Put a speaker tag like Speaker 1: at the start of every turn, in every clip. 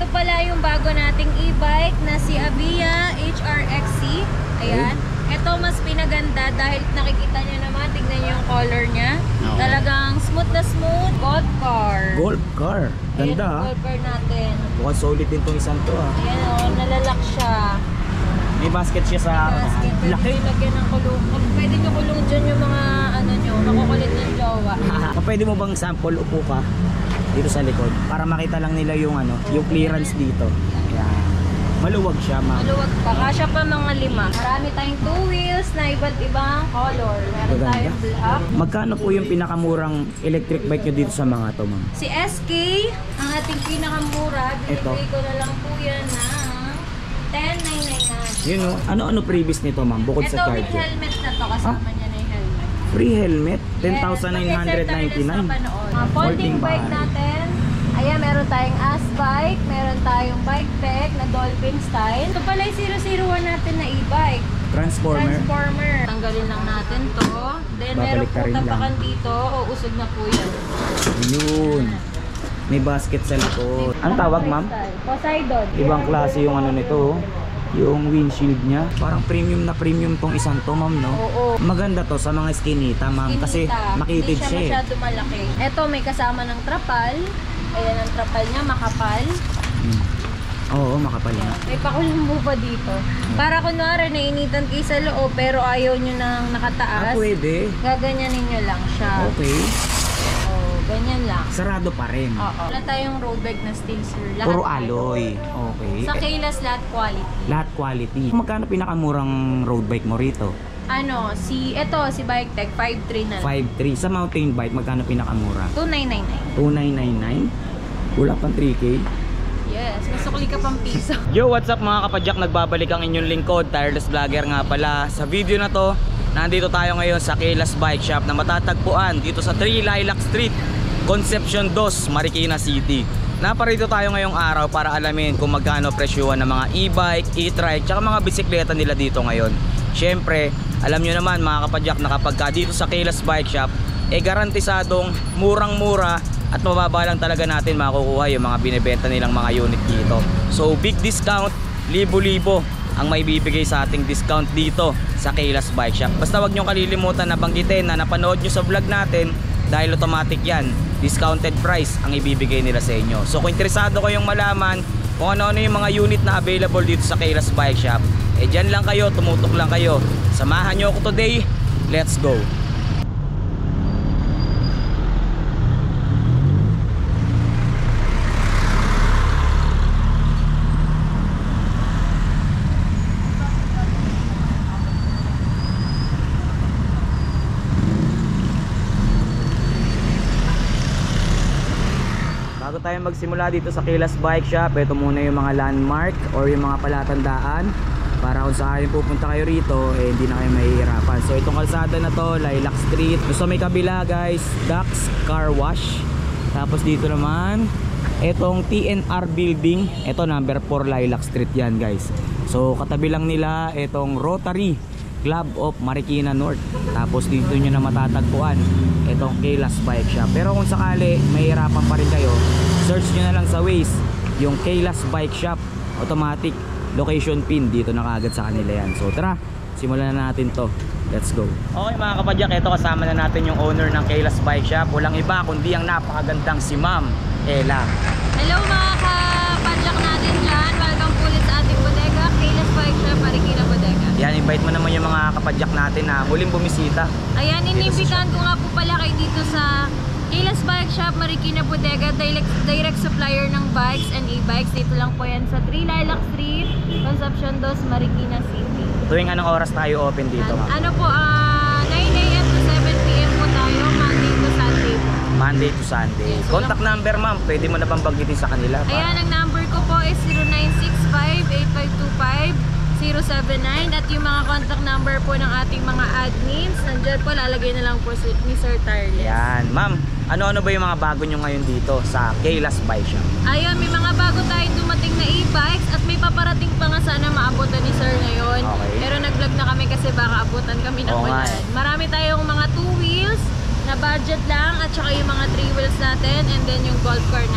Speaker 1: ito pala yung bago nating e-bike na si Avia HRXC. Ayan. Ito mas pinaganda dahil nakikita nyo naman, tignan nyo yung color niya.
Speaker 2: Okay.
Speaker 1: Talagang smooth na smooth. Golf car.
Speaker 2: Golf car.
Speaker 1: Ayan
Speaker 2: Ganda
Speaker 1: yung golf car natin.
Speaker 2: Mukhang solid din itong isang to
Speaker 1: Ayan o, nalalak siya.
Speaker 2: May basket siya sa
Speaker 1: Basket.
Speaker 2: laki.
Speaker 1: Pwede lagyan ng kulong. Pwede nyo kulong dyan yung mga ano nyo, makukulit ng jowa.
Speaker 2: Pwede mo bang sample upo ka dito sa likod para makita lang nila yung ano, yung clearance dito. Ayan. Maluwag siya, ma'am.
Speaker 1: Maluwag pa. Kasya pa mga 5. Marami tayong 2 wheels na iba't ibang color. Meron
Speaker 2: Maganda.
Speaker 1: tayong black.
Speaker 2: Magkano po yung pinakamurang electric bike nyo dito sa mga to, ma'am?
Speaker 1: Si SK, ang ating pinakamura, binibigay ko na lang po yan ng 10,999.
Speaker 2: Yun o. Ano-ano previous nito, ma'am? Bukod
Speaker 1: Ito
Speaker 2: sa
Speaker 1: with
Speaker 2: charger.
Speaker 1: helmet na to. Kasama niya na yung helmet.
Speaker 2: Free helmet?
Speaker 1: Yes,
Speaker 2: 10,999.
Speaker 1: Mga folding bike natin. Ayan, meron tayong bike, meron tayong bike tech na dolphin style. Ito pala yung 001 natin na e-bike.
Speaker 2: Transformer.
Speaker 1: Tanggalin lang natin to. Then meron
Speaker 2: Babalik
Speaker 1: po
Speaker 2: ka rin lang.
Speaker 1: tapakan dito. Usog na po yan.
Speaker 2: Yun. May basket sa likod. Ang tawag, ma'am?
Speaker 1: Poseidon.
Speaker 2: Ibang klase yung ano nito, oh. Yung windshield niya. Parang premium na premium tong isang to, ma'am, no?
Speaker 1: Oo.
Speaker 2: Maganda to sa mga skinita, ma'am. Kasi makitid siya.
Speaker 1: Hindi siya masyado malaki. Ito may kasama ng trapal. Ayan ang trapal niya, makapal.
Speaker 2: Oo, makapal na.
Speaker 1: May pakulambo pa dito. Para kunwari nainitan kayo sa loob pero ayaw nyo nang nakataas.
Speaker 2: Pwede.
Speaker 1: Gaganyanin nyo lang siya.
Speaker 2: Okay.
Speaker 1: Oh, ganyan lang.
Speaker 2: Sarado pa rin.
Speaker 1: Oo. Wala tayong road bag na steel, sir. Lahat
Speaker 2: Puro alloy. Okay.
Speaker 1: Sa Kaylas, lahat quality.
Speaker 2: Lahat quality. Magkano pinakamurang road bike mo rito?
Speaker 1: Si Bike Tech, 5.3 na lang.
Speaker 2: 5.3. Sa mountain bike, magkano pinakamura?
Speaker 1: 2,999.
Speaker 2: 2,999. Wala pang 3K.
Speaker 1: Yes, masukli ka pang piso.
Speaker 2: Yo, what's up mga kapadyak? Nagbabalik ang inyong lingkod, Tireless Vlogger nga pala. Sa video na to, nandito tayo ngayon sa Kaylas Bike Shop na matatagpuan dito sa 3 Lilac Street, Concepcion 2, Marikina City. Naparito tayo ngayong araw para alamin kung magkano presyuhan ng mga e-bike, e-trike, tsaka mga bisikleta nila dito ngayon. Syempre, alam nyo naman mga kapadyak na kapag dito sa Kaylas Bike Shop, garantisadong murang-mura at mababa lang talaga natin makukuha yung mga binibenta nilang mga unit dito. So big discount, libo-libo ang may bibigay sa ating discount dito sa Kaylas Bike Shop. Basta wag nyo kalilimutan na banggitin na napanood nyo sa vlog natin dahil automatic yan, discounted price ang ibibigay nila sa inyo. So kung interesado kayong malaman kung ano-ano yung mga unit na available dito sa Kaylas Bike Shop, dyan lang kayo, tumutok lang kayo. Samahan nyo ako today, let's go! Bago tayo magsimula dito sa Kaylas Bike Shop, ito muna yung mga landmark or yung mga palatandaan para kung saan pupunta kayo rito, hindi na kayo mahihirapan. So itong kalsada na to, Lilac Street. So may kabila guys, Dax Car Wash. Tapos dito naman, itong TNR Building. Ito number 4 Lilac Street yan guys. So katabi lang nila itong Rotary Club of Marikina North. Tapos dito nyo na matatagpuan itong Kaylas Bike Shop. Pero kung sakali mahihirapan pa rin kayo, search nyo na lang sa Waze yung Kaylas Bike Shop. Automatic location pin dito na kaagad sa kanila yan. So tara, simulan na natin to. Let's go. Okay mga kapadyak, ito kasama na natin yung owner ng Kaylas Bike Shop. Walang iba kundi ang napakagandang si Ma'am Ella.
Speaker 1: Hello mga kapadyak natin dyan. Welcome po ulit sa ating bodega, Kaylas Bike Shop, Marikina Bodega.
Speaker 2: Yan, invite mo naman yung mga kapadyak natin na muling bumisita.
Speaker 1: Ayan, inimbitan ko nga po pala kayo dito sa Kaylas Bike Shop, Marikina Bodega, direct supplier ng bikes and e-bikes. Dito lang po yan sa 3 Lilac Street, Concepcion 2, Marikina City.
Speaker 2: Tuwing anong oras tayo open dito, ma'am?
Speaker 1: Ano po, 9 AM to 7 PM po tayo, Monday to Sunday po.
Speaker 2: Monday to Sunday.
Speaker 1: Yes,
Speaker 2: Contact number, ma'am, pwede mo na bang banggitin sa kanila?
Speaker 1: Ayan, ang number ko po is 0965-8525-079 at yung mga contact number po ng ating mga admins, nandyan po, lalagay na lang po ni Sir Tarles.
Speaker 2: Yan, ma'am, ano-ano ba yung mga bago nyo ngayon dito sa Kaylas Bike Shop?
Speaker 1: Ayun, may mga bago tayong dumating na e-bikes at may paparating pa nga sana maabutan ni Sir ngayon.
Speaker 2: Okay.
Speaker 1: Pero nag-vlog na kami kasi baka abutan kami ng
Speaker 2: Oo nga
Speaker 1: ulan.
Speaker 2: eh.
Speaker 1: Marami tayong mga 2 wheels na budget lang at saka yung mga 3 wheels natin and then yung golf car natin.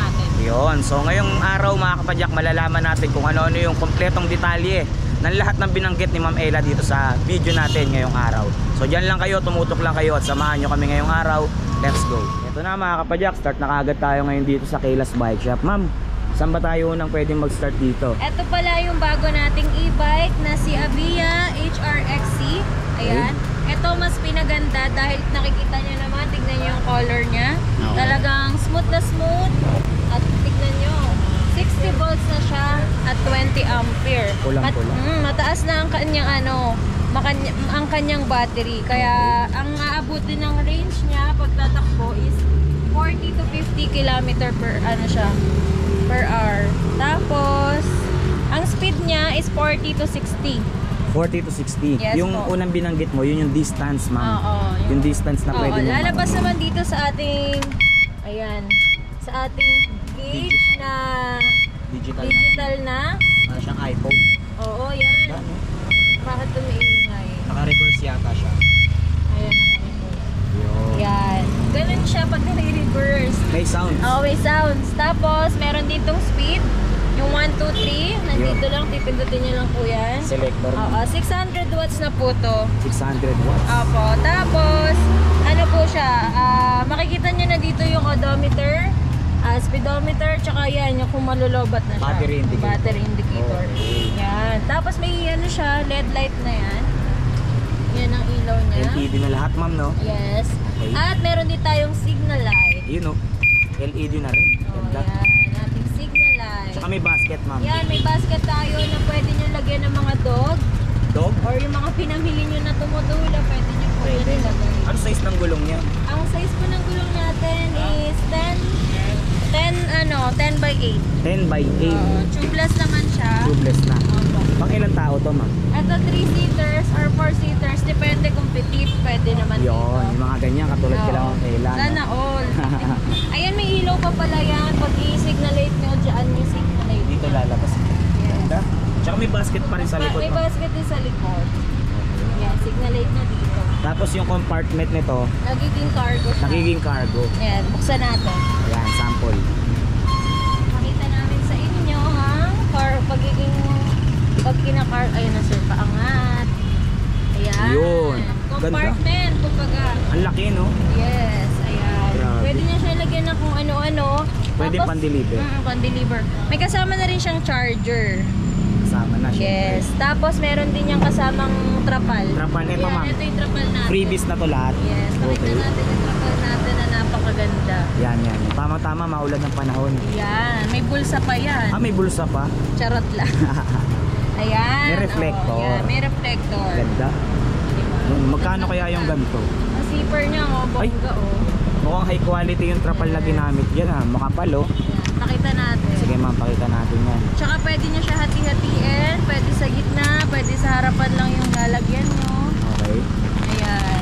Speaker 2: Yun. So ngayong araw mga kapadyak, malalaman natin kung ano-ano yung kompletong detalye ng lahat ng binanggit ni Ma'am Ella dito sa video natin ngayong araw. So dyan lang kayo, tumutok lang kayo at samahan nyo kami ngayong araw. Let's go. Ito na mga kapadyak, start na kaagad tayo ngayon dito sa Kayla's Bike Shop. Ma'am, saan ba tayo unang pwedeng mag-start dito?
Speaker 1: Ito pala yung bago nating e-bike na si Avia HRXC. Ayan. Ito mas pinaganda dahil nakikita nyo naman, tignan nyo yung color niya.
Speaker 2: Okay.
Speaker 1: Talagang smooth na smooth. At tignan nyo, 60 volts na siya at 20 ampere.
Speaker 2: Kulang-kulang.
Speaker 1: Mataas na ang kanyang ang kanyang battery. Kaya ang aabutin ng range niya pag tatakbo is 40 to 50 km per hour. Tapos ang speed niya is 40 to 60.
Speaker 2: 40 to 60.
Speaker 1: Yes,
Speaker 2: yung
Speaker 1: po.
Speaker 2: unang binanggit mo, yun yung distance, ma'am.
Speaker 1: Oo,
Speaker 2: yung distance na pwede mo.
Speaker 1: Lalabas naman dito sa ating sa ating gauge na digital na.
Speaker 2: Para siyang iPhone.
Speaker 1: Oo, yan.
Speaker 2: Ano?
Speaker 1: Bakit tumiingay?
Speaker 2: Naka-reverse yata siya.
Speaker 1: Ayan, naka-reverse.
Speaker 2: Yun.
Speaker 1: Yan. Ganun siya pag nire-reverse.
Speaker 2: May sounds.
Speaker 1: Oh, may sounds. Tapos, meron ditong speed. Yung 1, 2, 3. Nandito
Speaker 2: Yun.
Speaker 1: lang. Pipindutin nyo lang po yan.
Speaker 2: Selector.
Speaker 1: Oo, 600 watts na po to.
Speaker 2: 600 watts.
Speaker 1: Opo. Tapos, ano po siya, makikita nyo na dito yung odometer, speedometer, tsaka yan, yung kung malulobat na siya.
Speaker 2: Battery indicator.
Speaker 1: Battery indicator.
Speaker 2: Okay.
Speaker 1: Yan. Tapos may ano siya, LED light na yan. Yan ang ilaw niya.
Speaker 2: LED na lahat, ma'am, no?
Speaker 1: Yes.
Speaker 2: Okay.
Speaker 1: At meron din tayong signal light.
Speaker 2: Yun, no? LED na rin.
Speaker 1: Oh,
Speaker 2: Ganda.
Speaker 1: yan. Ating signal light.
Speaker 2: Tsaka may basket, ma'am.
Speaker 1: Yan, may basket tayo na pwede nyo lagyan ng mga dog.
Speaker 2: Dog?
Speaker 1: Or yung mga pinamili nyo na tumutula, pwede nyo po yan ilagay.
Speaker 2: Ano size ng gulong niya?
Speaker 1: Ang size po ng gulong natin is 10 by 8.
Speaker 2: 10 by 8.
Speaker 1: Tubeless naman siya.
Speaker 2: Tubeless na.
Speaker 1: Opo.
Speaker 2: Pang ilang tao to, ma'am?
Speaker 1: Ito 3-seaters or 4-seaters, depende kung petit, pwede naman
Speaker 2: Yun,
Speaker 1: dito.
Speaker 2: yung mga ganyan, katulad
Speaker 1: Oo.
Speaker 2: kila Ma'am Ella.
Speaker 1: Sana all. Ayan, may ilaw pa pala yan. Pag i-signalate nyo, dyan yung signalate.
Speaker 2: Dito lalabas.
Speaker 1: Yes.
Speaker 2: Ganda. Tsaka may basket pa rin sa likod,
Speaker 1: May
Speaker 2: ma'am.
Speaker 1: basket din sa likod. Yan, signalate na dito.
Speaker 2: Tapos yung compartment nito,
Speaker 1: Nagiging cargo siya.
Speaker 2: nagiging cargo.
Speaker 1: Ayan, buksan natin.
Speaker 2: Ayan, sample.
Speaker 1: Makita namin sa inyo ang pag kina-car, ayun na sir, paangat. Ayan.
Speaker 2: Yun.
Speaker 1: Compartment, kumbaga.
Speaker 2: Ang laki, no?
Speaker 1: Yes, ayan.
Speaker 2: Grabe.
Speaker 1: Pwede niya siya lagyan ng kung ano-ano.
Speaker 2: Pwede
Speaker 1: Tapos,
Speaker 2: pan-deliver.
Speaker 1: pan-deliver. May kasama na rin siyang charger.
Speaker 2: Kasama na siya.
Speaker 1: Yes. Tapos meron din niyang kasamang trapal.
Speaker 2: Trapal, ito,
Speaker 1: Ayan,
Speaker 2: ma'am.
Speaker 1: ito yung trapal natin.
Speaker 2: Freebies na to lahat.
Speaker 1: Yes, pakita
Speaker 2: Okay.
Speaker 1: natin yung trapal natin na napakaganda.
Speaker 2: Yan. Tama-tama, maulan ng panahon.
Speaker 1: Yan, may bulsa pa yan.
Speaker 2: Ah, may bulsa pa.
Speaker 1: Charot lang. Ayan.
Speaker 2: May reflector.
Speaker 1: Oh, yan, may reflector.
Speaker 2: Ganda.
Speaker 1: Diba?
Speaker 2: Magkano kaya yung ganito?
Speaker 1: Ang zipper niya, oh,
Speaker 2: Ay.
Speaker 1: bongga, oh.
Speaker 2: Mukhang high quality yung trapal na ginamit yan, ha? Makapal, oh.
Speaker 1: Yan, pakita natin.
Speaker 2: Sige, ma'am, pakita natin yan.
Speaker 1: Tsaka pwede niya siya hati-hatiin, pwede sa gitna, pwede sa harapan lang yung lalagyan nyo.
Speaker 2: Okay.
Speaker 1: Ayan.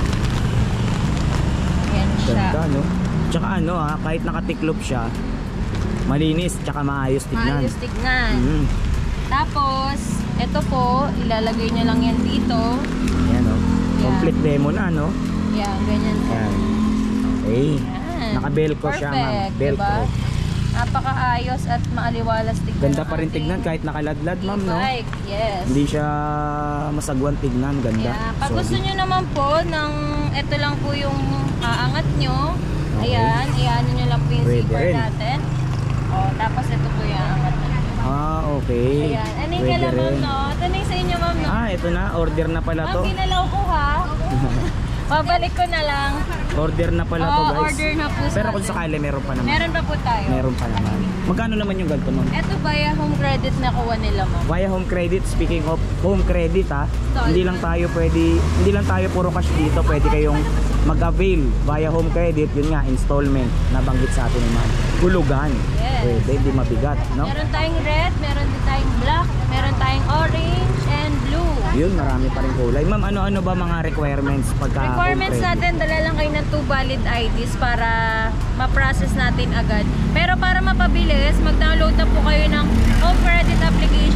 Speaker 1: Ayan siya.
Speaker 2: Ganda, no? Tsaka ano, ha? Kahit nakatiklop siya, malinis, tsaka maayos tignan.
Speaker 1: Maayos tignan.
Speaker 2: Mm.
Speaker 1: Tapos, ito po, ilalagay nyo lang yan dito.
Speaker 2: Ayan, oh.
Speaker 1: Yan.
Speaker 2: Complete demo na, no?
Speaker 1: Yan, ganyan po.
Speaker 2: Ayan. Okay.
Speaker 1: Yan.
Speaker 2: Naka-velcro siya, ma'am.
Speaker 1: Perfect,
Speaker 2: Velcro.
Speaker 1: diba? Napakaayos at maaliwalas tignan.
Speaker 2: Ganda
Speaker 1: ng
Speaker 2: pa rin
Speaker 1: ating
Speaker 2: tignan kahit nakaladlad, ma'am, no?
Speaker 1: e-bike. Yes.
Speaker 2: Hindi siya masagwan tignan, ganda.
Speaker 1: Yeah. Pag
Speaker 2: Solid.
Speaker 1: gusto nyo naman po ng ito lang po yung aangat nyo.
Speaker 2: Okay.
Speaker 1: Ayan, iyan nyo lang po yung
Speaker 2: Pwede
Speaker 1: zipper
Speaker 2: rin.
Speaker 1: natin. O, tapos ito po yung aangat nyo.
Speaker 2: Ah, okay.
Speaker 1: Ayan. Ano yung
Speaker 2: Pwede
Speaker 1: kala ma'am,
Speaker 2: rin.
Speaker 1: no? Ito na yung sa inyo ma'am, no?
Speaker 2: Ah, ito na. Order na pala to.
Speaker 1: Ma'am, ginalaw ko ha. Babalik ko na lang.
Speaker 2: Order na pala to,
Speaker 1: Oo,
Speaker 2: guys.
Speaker 1: order na po sa
Speaker 2: Pero kung
Speaker 1: atin.
Speaker 2: sakali, meron pa naman.
Speaker 1: Meron pa po tayo.
Speaker 2: Meron pa naman. Magkano naman yung ganito, ma'am?
Speaker 1: Ito via home credit na kuha nila ma'am.
Speaker 2: Via home credit, speaking of home credit, ha,
Speaker 1: Installment.
Speaker 2: hindi lang tayo puro cash dito, pwede kayong mag-avail via home credit, yun nga, installment, nabanggit sa atin naman. Hulugan.
Speaker 1: Yes.
Speaker 2: Pwede, hindi mabigat, no?
Speaker 1: Meron tayong red, meron din tayong black, meron tayong orange and blue.
Speaker 2: Yun, marami pa rin kulay. Ma'am, ano-ano ba mga requirements pagka
Speaker 1: Requirements
Speaker 2: home credit?
Speaker 1: natin, dala lang kayo ng 2 valid IDs para ma-process natin agad. Pero para mapabilis, mag-download na po kayo ng home credit application. The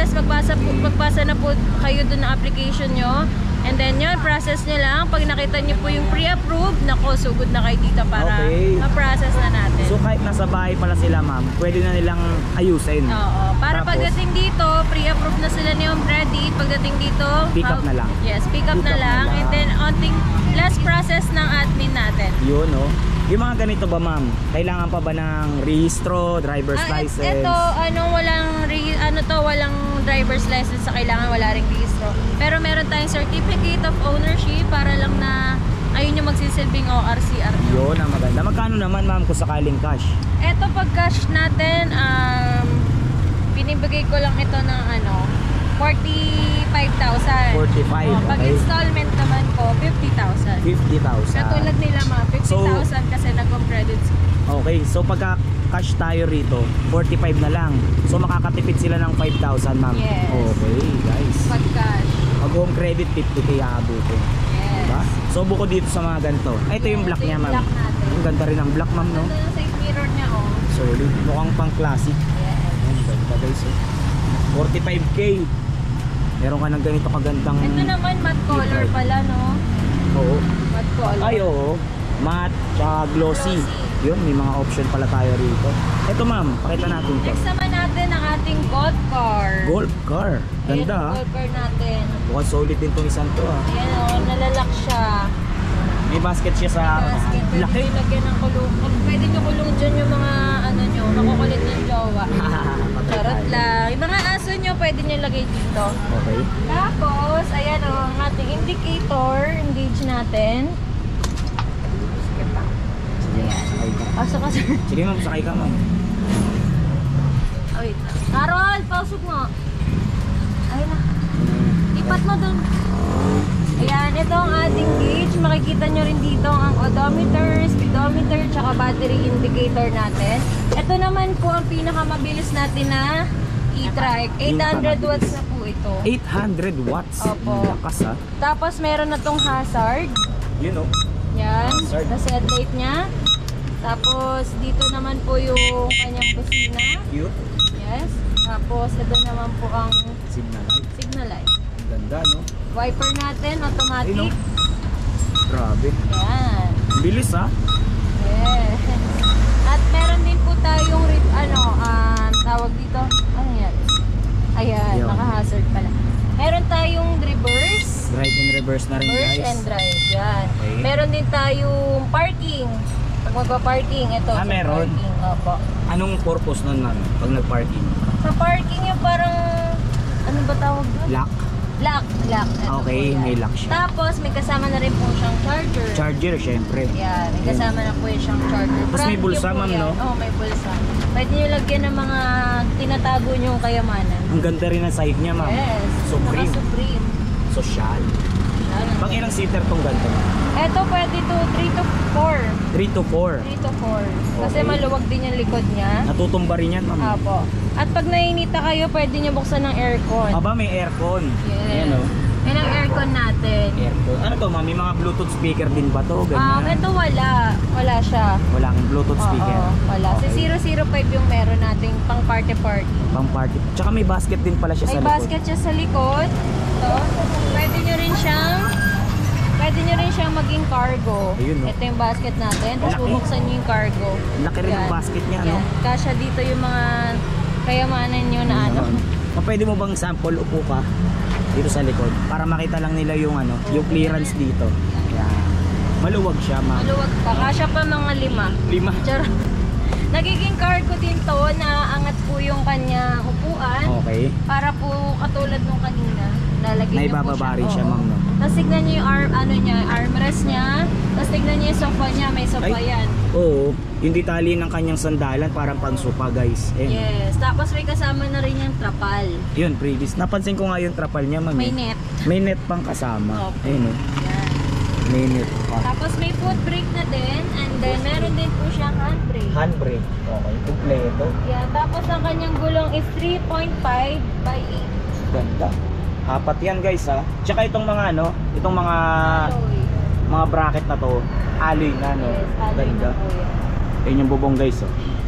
Speaker 1: process, magpasa na po kayo dun ng application nyo. And then yun, process nyo lang. Pag nakita nyo po yung pre-approved, nako, sugod na kayo dito para
Speaker 2: Okay.
Speaker 1: ma-process na natin.
Speaker 2: So kahit nasa bahay pala sila ma'am, pwede na nilang ayusin.
Speaker 1: Oo. Para
Speaker 2: Tapos,
Speaker 1: pagdating dito, pre-approved na sila ni Ma'am Ready. Pagdating dito,
Speaker 2: Pick up na lang.
Speaker 1: Yes, pick up na lang. And then, onting last process ng admin natin.
Speaker 2: Yun, no? Yung mga ganito ba ma'am, kailangan pa ba ng rehistro, driver's license?
Speaker 1: Ito, walang driver's license sa kailangan, wala ring registro. Pero meron tayong certificate of ownership para lang na ayun yung magsisilbing ORCR nyo.
Speaker 2: Yun, ang maganda. Magkano naman ma'am kung sakaling cash?
Speaker 1: Ito pag cash natin, binibigay ko lang ito ng 45,000.
Speaker 2: 45,
Speaker 1: Pag
Speaker 2: okay.
Speaker 1: installment naman po, 50,000.
Speaker 2: 50,000.
Speaker 1: Katulad nila mga 50,000 kasi nag-credits.
Speaker 2: Okay, so pagka cash tayo rito, 45 na lang. So makakatipid sila ng 5,000 ma'am.
Speaker 1: Yes.
Speaker 2: Okay, guys.
Speaker 1: Pag cash.
Speaker 2: Pag home credit, 50k aabutin.
Speaker 1: Yes.
Speaker 2: Diba? So bukod dito sa mga ganito. Ay, ito yung black
Speaker 1: Ito
Speaker 2: niya
Speaker 1: yung
Speaker 2: ma'am.
Speaker 1: black natin.
Speaker 2: Ang ganda rin ng black ma'am, no?
Speaker 1: Ganda ng side mirror niya, oh.
Speaker 2: Solid. Mukhang pang classic.
Speaker 1: Yes.
Speaker 2: Ang ganda guys. 45k. Meron ka ng ganito kagandang...
Speaker 1: Ito naman matte color pala, no?
Speaker 2: Oo.
Speaker 1: Matte color.
Speaker 2: Ay, oo. Matte, tsaka glossy. Yun, may mga option pala tayo rito. Ito ma'am, pakita natin to.
Speaker 1: Next naman natin ang ating golf car.
Speaker 2: Golf car.
Speaker 1: Ayan
Speaker 2: Ganda
Speaker 1: ang
Speaker 2: ha.
Speaker 1: golf car natin.
Speaker 2: Mukhang solid din tong isang to ha.
Speaker 1: Ayan, oh, nalalak siya.
Speaker 2: May basket siya sa
Speaker 1: Basket. Pwede
Speaker 2: laki.
Speaker 1: nyo lagyan ng kulong. Pwede nyo kulong dyan yung mga nyo, makukulit ng jowa. Charot lang. Yung mga aso nyo, pwede nyo lagay dito.
Speaker 2: Okay.
Speaker 1: Tapos, ayan o, ang ating indicator, engage natin.
Speaker 2: Sige, sakay ka.
Speaker 1: Asa ka, sir?
Speaker 2: Sige ma'am, sakay ka ma'am.
Speaker 1: Oh, wait. Carol, pausog mo. Ayun na. Ipat mo dun. Ayan, ito ang ating gauge. Makikita nyo rin dito ang odometer, speedometer, tsaka battery indicator natin. Ito naman po ang pinakamabilis natin na e-trike. 800 watts na po ito.
Speaker 2: 800 watts.
Speaker 1: Opo.
Speaker 2: Lakas ha.
Speaker 1: Tapos meron na tong hazard.
Speaker 2: Yun oh.
Speaker 1: Yan,
Speaker 2: Hazard.
Speaker 1: sa headlight niya. Tapos dito naman po yung kanyang busina.
Speaker 2: Cute.
Speaker 1: Yes. Tapos ito naman po ang
Speaker 2: Signal light.
Speaker 1: signal light.
Speaker 2: Ang ganda no.
Speaker 1: Wiper natin, automatic.
Speaker 2: Ayun, oh. Grabe.
Speaker 1: Yan.
Speaker 2: Bilis ha.
Speaker 1: Yes. At meron din po tayong tawag dito. Ano yan? Ayan,
Speaker 2: Yan.
Speaker 1: naka-hazard pala. Meron tayong reverse.
Speaker 2: Drive and reverse na rin
Speaker 1: Reverse
Speaker 2: guys.
Speaker 1: and drive. Yan.
Speaker 2: Okay.
Speaker 1: Meron din tayong parking. Pag magpa-parking, ito.
Speaker 2: Ah,
Speaker 1: sa
Speaker 2: meron?
Speaker 1: Parking. Opo.
Speaker 2: Anong purpose nun ma'am pag nag-parking?
Speaker 1: Sa parking yung parang, ano ba tawag doon?
Speaker 2: Lock?
Speaker 1: Lock. Ito
Speaker 2: Okay,
Speaker 1: po yan.
Speaker 2: may lock siya.
Speaker 1: Tapos may kasama na rin po siyang charger.
Speaker 2: Charger syempre.
Speaker 1: Yan, may kasama na po yung siyang charger.
Speaker 2: Tapos may
Speaker 1: Brand
Speaker 2: bulsa,
Speaker 1: new po
Speaker 2: ma'am,
Speaker 1: yan.
Speaker 2: no?
Speaker 1: Oo, may bulsa. Pwede nyo lagyan ng mga tinatago nyong kayamanan.
Speaker 2: Ang ganda rin ang side niya ma'am.
Speaker 1: Yes.
Speaker 2: Supreme.
Speaker 1: Naka-Supreme.
Speaker 2: Social.
Speaker 1: Yan.
Speaker 2: Pang ilang seater tong ganito?
Speaker 1: Ito pwede to 3 to 4.
Speaker 2: 3 to 4.
Speaker 1: 3 to 4. Kasi
Speaker 2: Okay.
Speaker 1: maluwag din yung likod niya.
Speaker 2: Natutumba rin yan ma'am.
Speaker 1: Apo. At pag nainita kayo, pwede nyo buksan ng aircon.
Speaker 2: Aba, may aircon.
Speaker 1: Yes.
Speaker 2: Ayan o.
Speaker 1: Yan ang aircon natin.
Speaker 2: Aircon. Ano to ma'am? May mga Bluetooth speaker din ba to? Ganyan.
Speaker 1: Ito wala. Wala siya.
Speaker 2: Walang Bluetooth speaker.
Speaker 1: Oo, wala.
Speaker 2: Okay.
Speaker 1: Sa 005 yung meron nating pang party-party.
Speaker 2: Pang party. Tsaka may basket din pala siya
Speaker 1: May
Speaker 2: sa likod.
Speaker 1: basket siya sa likod. Ito. Pwede nyo rin siyang maging cargo.
Speaker 2: Ayun, no?
Speaker 1: Ito yung basket natin. Tapos
Speaker 2: Laki.
Speaker 1: bubuksan nyo yung cargo.
Speaker 2: Laki rin ang
Speaker 1: Yan.
Speaker 2: basket niya, no?
Speaker 1: Yan. Kasya dito yung mga kayamanan nyo na ano.
Speaker 2: Pwede mo bang sample upo ka dito sa likod para makita lang nila yung yung clearance dito. Yan. Maluwag siya, ma'am.
Speaker 1: Maluwag pa. Kasya pa mga 5.
Speaker 2: 5.
Speaker 1: Charot. Nagiging cargo din to na angat po yung kanya upuan.
Speaker 2: Okay.
Speaker 1: Para po katulad nung kanina. Lalagyan niyo po
Speaker 2: Naibababa rin siya,
Speaker 1: Oo.
Speaker 2: ma'am, no?
Speaker 1: Tapos tignan niyo yung armrest niya. Tapos tignan niyo yung sofa niya. May sofa
Speaker 2: Ay.
Speaker 1: yan.
Speaker 2: Oo. Yung detalye ng kanyang sandalan parang pang sofa, guys.
Speaker 1: Yes. Tapos may kasama na rin yung trapal.
Speaker 2: Yun, previous. Napansin ko nga yung trapal niya, ma'am.
Speaker 1: May
Speaker 2: eh.
Speaker 1: net.
Speaker 2: May net pang kasama.
Speaker 1: Opo.
Speaker 2: Ayun, oh.
Speaker 1: Yan.
Speaker 2: May net pa.
Speaker 1: Tapos may foot brake na din. And then meron din po siyang handbrake.
Speaker 2: Handbrake. Okay. Kompleto.
Speaker 1: Yeah. Tapos ang kanyang gulong is 3.5 by 8.
Speaker 2: Ganda. Apat yan, guys, ha. Tsaka itong mga itong mga
Speaker 1: Alloy.
Speaker 2: mga bracket na to, alloy na, no?
Speaker 1: Yes, alloy
Speaker 2: Ganda.
Speaker 1: na po yan.
Speaker 2: Ayun yung bubong, guys, oh.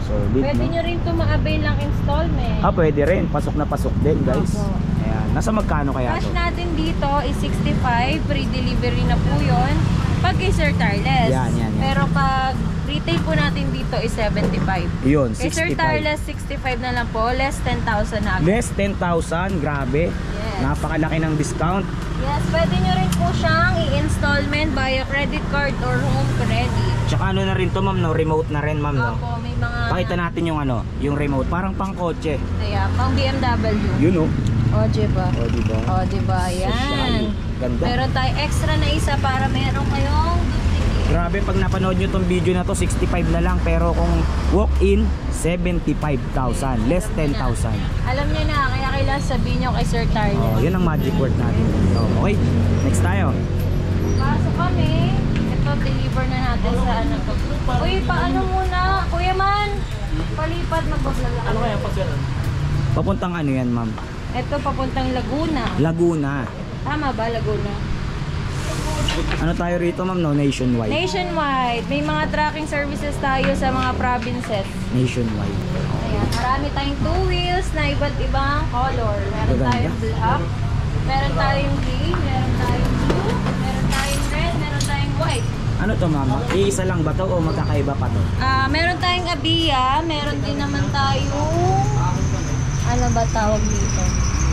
Speaker 2: Solid,
Speaker 1: Pwede
Speaker 2: no?
Speaker 1: nyo rin ito ma-avail ng installment.
Speaker 2: Ah, pwede rin. Pasok na pasok din, guys.
Speaker 1: Opo.
Speaker 2: Ayan. Nasa magkano kaya
Speaker 1: Cash
Speaker 2: to?
Speaker 1: natin dito is 65, free delivery na po yun. Pag kay Sir Tarles.
Speaker 2: Yan.
Speaker 1: Pero pag retail po natin dito is 75.
Speaker 2: Yun,
Speaker 1: Kay Sir
Speaker 2: 65.
Speaker 1: Tarles, 65 na lang po. Less 10,000 na.
Speaker 2: Less 10,000, grabe.
Speaker 1: Yes.
Speaker 2: Napakalaki ng discount.
Speaker 1: Yes, pwede nyo rin po siyang i-installment via credit card or home credit.
Speaker 2: Tsaka ano na rin to, ma'am, no? Remote na rin, ma'am, no?
Speaker 1: Opo, may mga...
Speaker 2: Pakita natin yung ano, yung remote. Parang pang kotse.
Speaker 1: Kaya, pang BMW.
Speaker 2: Yun, oh.
Speaker 1: O, diba?
Speaker 2: O, diba?
Speaker 1: O, diba? Yan.
Speaker 2: Ganda.
Speaker 1: Meron tayo extra na isa para meron kayong duplicate.
Speaker 2: Grabe, pag napanood nyo tong video na to, 65 na lang. Pero kung walk-in, 75,000. Less 10,000.
Speaker 1: Alam niya na, kaya kailangan sabihin nyo kay Sir Tarles.
Speaker 2: Oh, yun ang magic word natin. So, okay, next tayo.
Speaker 1: Pasok kami. Ito, deliver na natin sa ano to. Uy, paano muna? Kuya Man, palipad magbablog. Ano kaya pag
Speaker 2: Papuntang ano yan, ma'am?
Speaker 1: Ito, papuntang Laguna.
Speaker 2: Laguna.
Speaker 1: Tama ba, Laguna?
Speaker 2: Ano tayo rito, ma'am, no? Nationwide.
Speaker 1: Nationwide. May mga tracking services tayo sa mga provinces.
Speaker 2: Nationwide.
Speaker 1: Ayan, marami tayong two wheels na iba't ibang color. Meron
Speaker 2: Maganda.
Speaker 1: tayong black, meron tayong green, meron tayong blue, meron tayong red, meron tayong white.
Speaker 2: Ano to, ma'am? Iisa lang ba to o magkakaiba pa to?
Speaker 1: Meron tayong Abiya, meron din naman tayong ano ba tawag dito?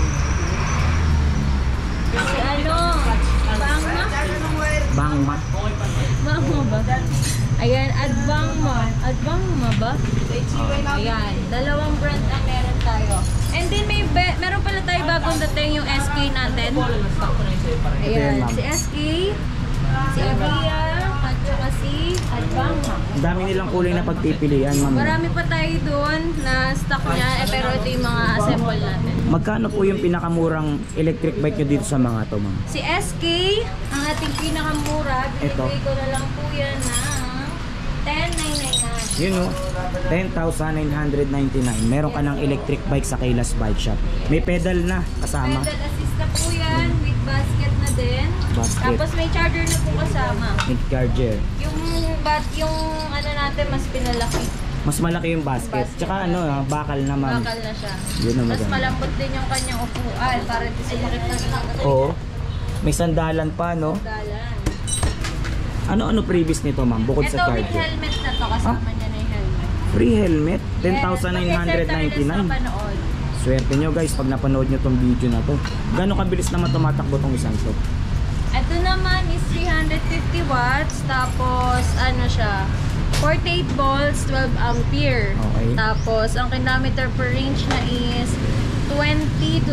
Speaker 1: Si ano? Bangma?
Speaker 2: Bangma.
Speaker 1: Bangma ba? Ayan, Adbangma ba? Ayan, dalawang brand ang meron tayo. And then meron pala tayo bagong dating yung SK natin. Ayan, si SK, si Abiya, at saka si Adbangma.
Speaker 2: Ang dami nilang kulay na pagpipilian, ma'am.
Speaker 1: Marami pa tayo doon na stock niya, pero ito yung mga assemble natin.
Speaker 2: Magkano po yung pinakamurang electric bike nyo dito sa mga to, ma'am?
Speaker 1: Si SK, ang ating pinakamura, binibigay ko na lang po yan na 10,999.
Speaker 2: Yun, oh. 10,999. Meron ka ng electric bike sa Kaylas Bike Shop. May pedal na kasama.
Speaker 1: Pedal assist na po yan, with basket na din.
Speaker 2: Basket.
Speaker 1: Tapos may charger na po kasama.
Speaker 2: With charger.
Speaker 1: Yung ano natin, mas pinalaki.
Speaker 2: Mas malaki yung basket. Tsaka ano, bakal naman.
Speaker 1: Bakal na siya.
Speaker 2: Yun ang
Speaker 1: Mas
Speaker 2: maganda.
Speaker 1: malambot din yung kanyang upuan para di sumakit na
Speaker 2: Oo. May sandalan pa, no?
Speaker 1: dalan.
Speaker 2: Ano previous nito, ma'am? Bukod
Speaker 1: Ito
Speaker 2: sa
Speaker 1: with
Speaker 2: charger.
Speaker 1: helmet na to, kasama niya na yung helmet.
Speaker 2: Free helmet?
Speaker 1: Yes,
Speaker 2: 10,999.
Speaker 1: napanood.
Speaker 2: Swerte nyo guys pag napanood nyo tong video na to. Gano'ng kabilis naman tumatakbo tong isang to?
Speaker 1: Ito naman is 350 watts, tapos ano siya, 48 volts, 12 ampere.
Speaker 2: Okay.
Speaker 1: Tapos ang kilometer per range na is 20 to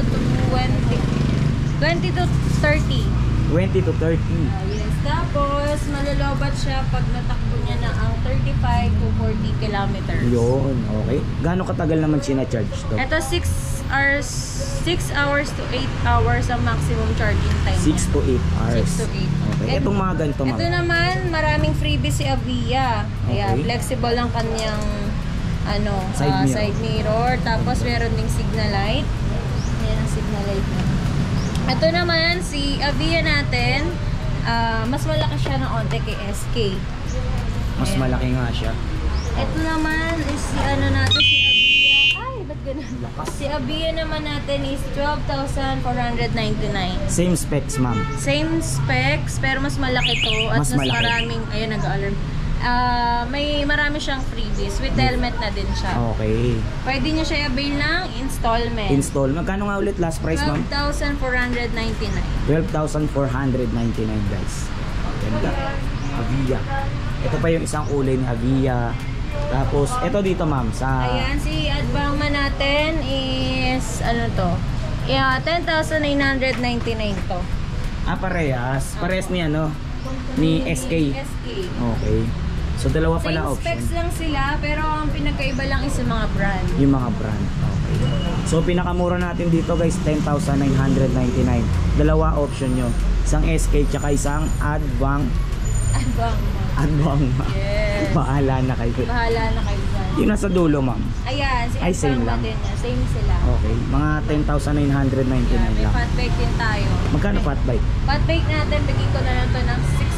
Speaker 1: 30.
Speaker 2: 20 to 30.
Speaker 1: Yes. Tapos malalobat siya pag natakbo niya na ang 35 to 40 kilometers.
Speaker 2: Yun, okay. Gano'ng katagal naman sinacharge to?
Speaker 1: Ito 6 hours to 8 hours ang maximum charging time.
Speaker 2: 6 to 8 hours.
Speaker 1: 6 to 8.
Speaker 2: Okay. Itong mga ganito, ma'am.
Speaker 1: Ito naman, maraming freebies si Aviya. Ayan,
Speaker 2: Okay.
Speaker 1: flexible ang kanyang ano,
Speaker 2: Side mirror.
Speaker 1: side mirror. Tapos meron ding signal light. Ayan ang signal light niya. Ito naman, si Aviya natin, mas malaki siya ng onte kay SK.
Speaker 2: Mas
Speaker 1: Ayan.
Speaker 2: malaki nga siya.
Speaker 1: Ito naman is si ano natin, si Aviya. Ay, ba't ganun?
Speaker 2: Lakas.
Speaker 1: Si Aviya naman natin is 12,499.
Speaker 2: Same specs, ma'am.
Speaker 1: Same specs, pero mas malaki to at
Speaker 2: Mas
Speaker 1: mas,
Speaker 2: malaki.
Speaker 1: maraming, ayun, nag-alarm. May marami siyang freebies, with helmet na din siya.
Speaker 2: Okay.
Speaker 1: Pwede niyo siya i-avail ng installment.
Speaker 2: Install. Magkano nga ulit last price, ma'am?
Speaker 1: 12,499.
Speaker 2: 12,499 guys. Ganda. Avia. Ito pa yung isang kulay ni Avia. Tapos, ito dito, ma'am, sa...
Speaker 1: Ayan, si Adbangma natin is, ano to? Yeah, 10,999 to.
Speaker 2: parehas. Parehas ni ano? Ni SK.
Speaker 1: SK.
Speaker 2: Okay. So, dalawa
Speaker 1: Same
Speaker 2: pala option.
Speaker 1: specs lang sila, pero ang pinagkaiba lang is yung mga brand.
Speaker 2: Yung mga brand. Okay. So, pinakamura natin dito guys, 10,999. Dalawa option nyo. Isang SK tsaka isang Adbang.
Speaker 1: Adbangma. Yes.
Speaker 2: Bahala na kayo.
Speaker 1: Bahala na kayo dyan.
Speaker 2: Yung nasa dulo, ma'am.
Speaker 1: Ayan, si
Speaker 2: Ay, same
Speaker 1: Adbangma
Speaker 2: lang.
Speaker 1: din yan. Same sila.
Speaker 2: Okay. Mga 10,999
Speaker 1: May
Speaker 2: lang.
Speaker 1: fat bake din tayo.
Speaker 2: Magkano fat bike?
Speaker 1: Fat bake natin, bigay ko na lang to ng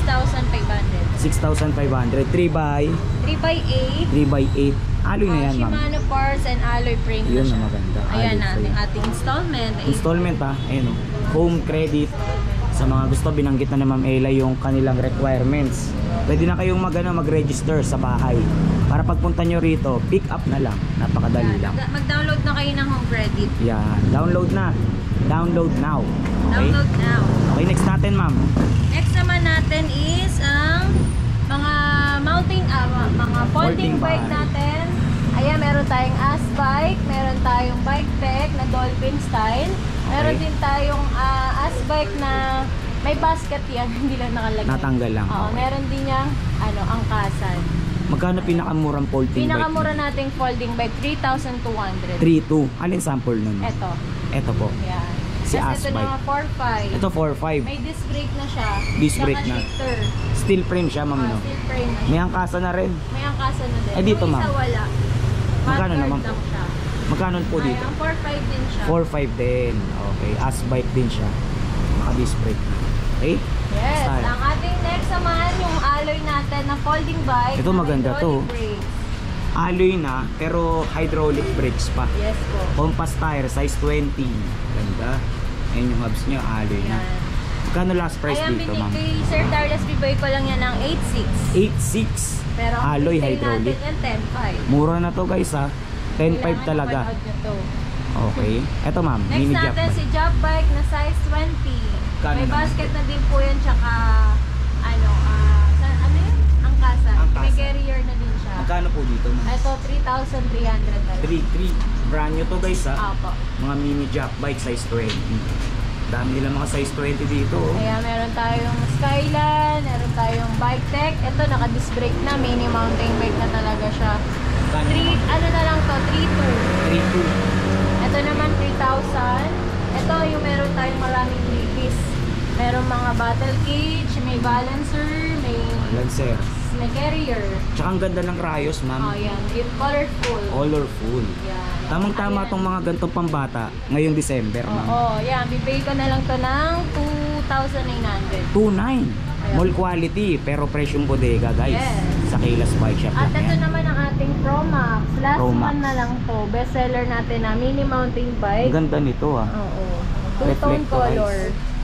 Speaker 1: 6,500.
Speaker 2: 6,500. 3x
Speaker 1: 3x8.
Speaker 2: 3x8. Alloy na yan, ma'am.
Speaker 1: Shimano parts and alloy frame
Speaker 2: Yun
Speaker 1: na siya.
Speaker 2: na maganda.
Speaker 1: Ayan
Speaker 2: Alloy
Speaker 1: natin,
Speaker 2: frame.
Speaker 1: ating installment.
Speaker 2: Installment ha. Ayun o. Home credit. Sa mga gusto, binanggit na ni Ma'am Ella yung kanilang requirements. Pwede na kayong mag-register sa bahay. Para pagpunta nyo rito, pick up na lang. Napakadali lang.
Speaker 1: Mag-download na kayo ng home credit.
Speaker 2: Yan. Download na. Download now. Okay?
Speaker 1: Download now.
Speaker 2: Okay, next natin, ma'am.
Speaker 1: Next naman natin is ang mga mga folding bike
Speaker 2: bike.
Speaker 1: natin. Ayan, meron tayong As bike, meron tayong Bike Tech na Dolphin style. Meron
Speaker 2: Okay.
Speaker 1: din tayong As bike na may basket yan, hindi lang nakalagay.
Speaker 2: Natanggal lang.
Speaker 1: Oo,
Speaker 2: Okay.
Speaker 1: meron din niyang angkasan.
Speaker 2: Magkano pinakamurang folding
Speaker 1: Pinakamura
Speaker 2: bike?
Speaker 1: nating folding bike, 3,200.
Speaker 2: 3.2. Alin sample nun?
Speaker 1: Ito.
Speaker 2: Ito po.
Speaker 1: Yan.
Speaker 2: Si
Speaker 1: Tapos
Speaker 2: As
Speaker 1: ito
Speaker 2: bike.
Speaker 1: naman 4,500.
Speaker 2: Ito 4.5.
Speaker 1: May disc brake na siya.
Speaker 2: Disc brake
Speaker 1: Saka
Speaker 2: na.
Speaker 1: shifter.
Speaker 2: Steel frame siya, ma'am, no?
Speaker 1: Steel frame na siya.
Speaker 2: May angkasa na rin.
Speaker 1: May angkasan na din.
Speaker 2: Eh, dito,
Speaker 1: Yung
Speaker 2: ma'am?
Speaker 1: isa wala.
Speaker 2: Magkano
Speaker 1: One-third
Speaker 2: naman po?
Speaker 1: lang siya.
Speaker 2: Magkano po dito?
Speaker 1: Ay, ang 4,500 din siya.
Speaker 2: 4.5 din. Okay. As bike din siya. Naka-disc brake. Okay?
Speaker 1: Yes.
Speaker 2: Style.
Speaker 1: Ang ating next naman, yung alloy natin na folding bike.
Speaker 2: Ito
Speaker 1: na
Speaker 2: maganda to.
Speaker 1: hydraulic brakes.
Speaker 2: Alloy na, pero hydraulic brakes pa.
Speaker 1: Yes po.
Speaker 2: Compass tire, size 20. Ganda. Ayan yung hubs niya, alloy na.
Speaker 1: Yan.
Speaker 2: Magkano last price
Speaker 1: Ayan,
Speaker 2: dito, ma'am?
Speaker 1: kay Sir Carlos, bibigay ko lang yan ng 8,600.
Speaker 2: 8.6.
Speaker 1: Pero ang
Speaker 2: Alloy
Speaker 1: retail
Speaker 2: hydraulic.
Speaker 1: natin yan, 10,500.
Speaker 2: Mura na to, guys, ha. 10.5
Speaker 1: Kailangan
Speaker 2: talaga.
Speaker 1: mapanood nyo to.
Speaker 2: Okay. Eto, ma'am.
Speaker 1: Next
Speaker 2: Mini jack
Speaker 1: natin
Speaker 2: bike.
Speaker 1: si Job Bike na size 20.
Speaker 2: Kano
Speaker 1: May
Speaker 2: naman?
Speaker 1: basket na din po yan, tsaka ano yun? Angkasa.
Speaker 2: Angkasa.
Speaker 1: May carrier na din siya.
Speaker 2: Magkano po dito, ma'am?
Speaker 1: Ito, 3,300 na lang.
Speaker 2: 3.3. Brand new to, guys, ha.
Speaker 1: Opo.
Speaker 2: Mga mini jack bike, size 20. Dami nila mga size 20 dito, oh.
Speaker 1: Kaya meron tayong Skyline, meron tayong Bike Tech. Ito, naka-disc brake na, mini mountain bike na talaga siya.
Speaker 2: Magkano naman?
Speaker 1: Ano na lang to, 3,200.
Speaker 2: 3.2.
Speaker 1: Ito naman 3,000. Ito yung meron tayong maraming lipis. Meron mga battle cage, may balancer,
Speaker 2: Lancer.
Speaker 1: may carrier.
Speaker 2: Tsaka ang ganda ng rayos,
Speaker 1: Oh,
Speaker 2: ma'am.
Speaker 1: yan. Yung colorful.
Speaker 2: Colorful.
Speaker 1: Yan.
Speaker 2: Tamang-tama
Speaker 1: Ayan.
Speaker 2: tong mga gantong pambata ngayong December, ma'am.
Speaker 1: Oo, yan. Bibigay ko na lang to ng 2,900.
Speaker 2: 2.9. Mall quality, pero presyong bodega, guys.
Speaker 1: Yes.
Speaker 2: Sa Kaylas Bike Shop
Speaker 1: At
Speaker 2: lang
Speaker 1: ito
Speaker 2: yan.
Speaker 1: naman ang ating Pro Max. Last
Speaker 2: Pro Max.
Speaker 1: one na lang to. Best seller natin na mini mountain
Speaker 2: Ang
Speaker 1: bike.
Speaker 2: ganda nito, ah.
Speaker 1: Oo. Two-tone
Speaker 2: Reflectorized.
Speaker 1: color.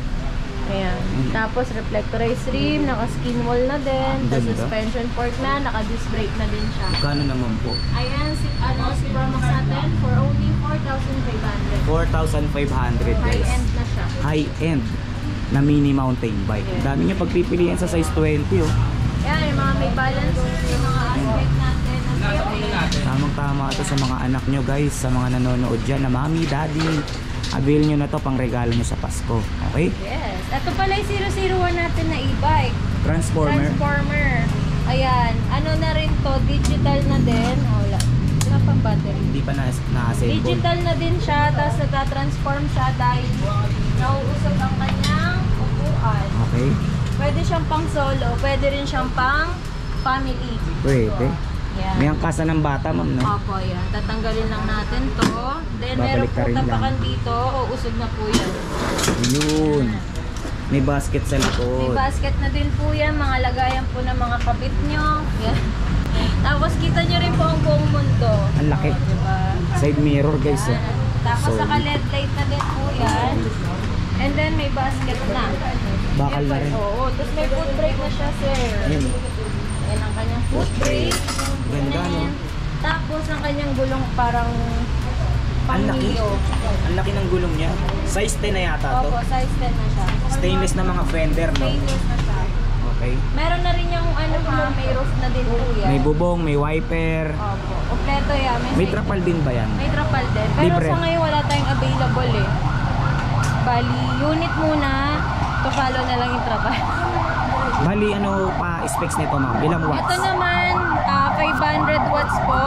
Speaker 1: Ayan. Tapos reflectorized rim, naka-skin wall na din.
Speaker 2: Ang
Speaker 1: Tapos
Speaker 2: ganda.
Speaker 1: suspension fork na, naka-disc brake na din siya.
Speaker 2: Magkano naman po?
Speaker 1: Ayan, si Pro Max natin for only 4,500.
Speaker 2: 4,500, guys.
Speaker 1: High-end na siya.
Speaker 2: High-end na mini mountain bike.
Speaker 1: Yes.
Speaker 2: Ang dami nyo pagpipilian sa size 20, oh.
Speaker 1: Ayan, yung mga may balance, yung mga aspect natin.
Speaker 2: Tamang-tama ito sa mga anak nyo, guys. Sa mga nanonood dyan na mami, daddy. Avail nyo na to pang regalo nyo sa Pasko. Okay?
Speaker 1: Yes. Ito pala yung 001 natin na e-bike.
Speaker 2: Transformer.
Speaker 1: Ayan. Ano na rin to, digital na din. Wala. Wala pang battery.
Speaker 2: Hindi pa na-assemble.
Speaker 1: Digital na din siya, tapos natatransform siya dahil nauusog ang kanyang upuan.
Speaker 2: Okay?
Speaker 1: Pwede siyang pang solo, pwede rin siyang pang family.
Speaker 2: Pwede.
Speaker 1: Yan.
Speaker 2: May angkasa ng bata, ma'am, no?
Speaker 1: Opo, yan. Tatanggalin lang natin to. Then meron
Speaker 2: Babalik
Speaker 1: po
Speaker 2: ka rin lang.
Speaker 1: tapakan dito, uusog na po yan.
Speaker 2: Yun. May basket sa
Speaker 1: May
Speaker 2: likod.
Speaker 1: basket na din po yan, mga lagayan po ng mga kabit nyo. Yan. Tapos kita nyo rin po ang buong mundo.
Speaker 2: Ang laki.
Speaker 1: O, diba?
Speaker 2: Side mirror, guys, oh.
Speaker 1: Yan. Tapos
Speaker 2: So,
Speaker 1: saka LED light na din po yan. And then may basket na.
Speaker 2: Bakal na rin.
Speaker 1: Oo, tapos may foot brake na siya, sir.
Speaker 2: Ayun.
Speaker 1: Yan ang kanyang foot brake.
Speaker 2: Ganda, no?
Speaker 1: Tapos ang kanyang gulong parang
Speaker 2: Ang laki.
Speaker 1: pang-Mio.
Speaker 2: Ang laki ng gulong niya. Size 10 na yata to.
Speaker 1: Opo, size 10 na siya.
Speaker 2: Stainless na mga fender, no?
Speaker 1: Stainless na siya.
Speaker 2: Okay.
Speaker 1: Meron na rin yung ano ha, may roof na din po yan.
Speaker 2: May bubong, may wiper.
Speaker 1: Opo, kompleto yan.
Speaker 2: May trapal din ba yan?
Speaker 1: May trapal din. Pero
Speaker 2: Libre.
Speaker 1: sa ngayon wala tayong available eh. Bali, unit muna, to-follow na lang yung trapal.
Speaker 2: Bali, ano pa specs nito, ma'am? Ilang watts?
Speaker 1: Ito naman, 500 watts po.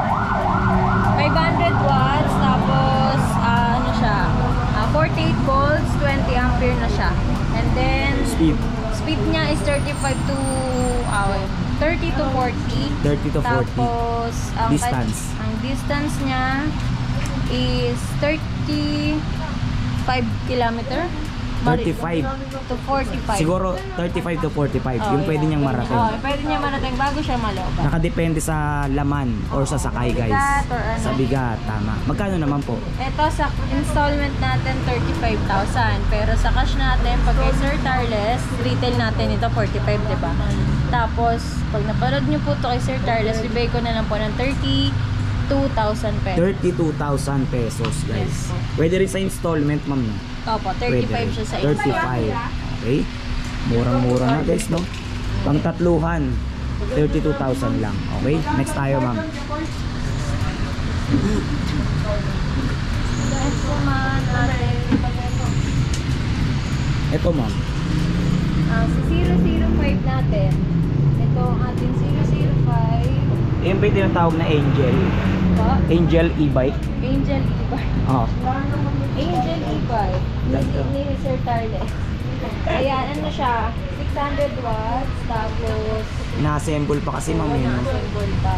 Speaker 1: 500 watts, tapos ano siya, 48 volts, 20 ampere na siya. And then,
Speaker 2: Speed.
Speaker 1: niya is 35 to 30 to 40.
Speaker 2: 30 to 40.
Speaker 1: Tapos,
Speaker 2: Distance.
Speaker 1: ang distance niya is 35 kilometer.
Speaker 2: 35
Speaker 1: to 45.
Speaker 2: siguro 35 to 45 yung pwede niyang marating.
Speaker 1: Pwede niya marating bago siya malobat.
Speaker 2: Nakadepende sa laman or sa sakay guys.
Speaker 1: Bigat or ano.
Speaker 2: Sa bigat, tama. Magkano naman po?
Speaker 1: Ito sa installment natin 35,000, pero sa cash natin pag kay Sir Tarles, retail natin ito 45, 'di ba? Tapos pag napanood niyo po to kay Sir Tarles, ibigay ko na lang po ng 32,000 pesos.
Speaker 2: 32,000 pesos guys. Pwede rin sa installment ma'am no?
Speaker 1: Opo,
Speaker 2: Pwede
Speaker 1: 35
Speaker 2: rin.
Speaker 1: siya sa
Speaker 2: 35. Okay. Murang-mura na guys no. Pang tatluhan 32,000 lang. Okay? Next tayo ma'am.
Speaker 1: Next naman natin.
Speaker 2: Ito ma'am.
Speaker 1: Si 005 natin. Ito ang ating 005.
Speaker 2: Yung ba yung tinatawag na Angel?
Speaker 1: Po?
Speaker 2: Angel e-bike?
Speaker 1: Angel e-bike.
Speaker 2: Oo.
Speaker 1: Angel e-bike. Ni Sir Tarles. Ayan, ano siya? 600 watts. Tapos,
Speaker 2: Ina-assemble pa kasi ma'am yun.
Speaker 1: assemble pa.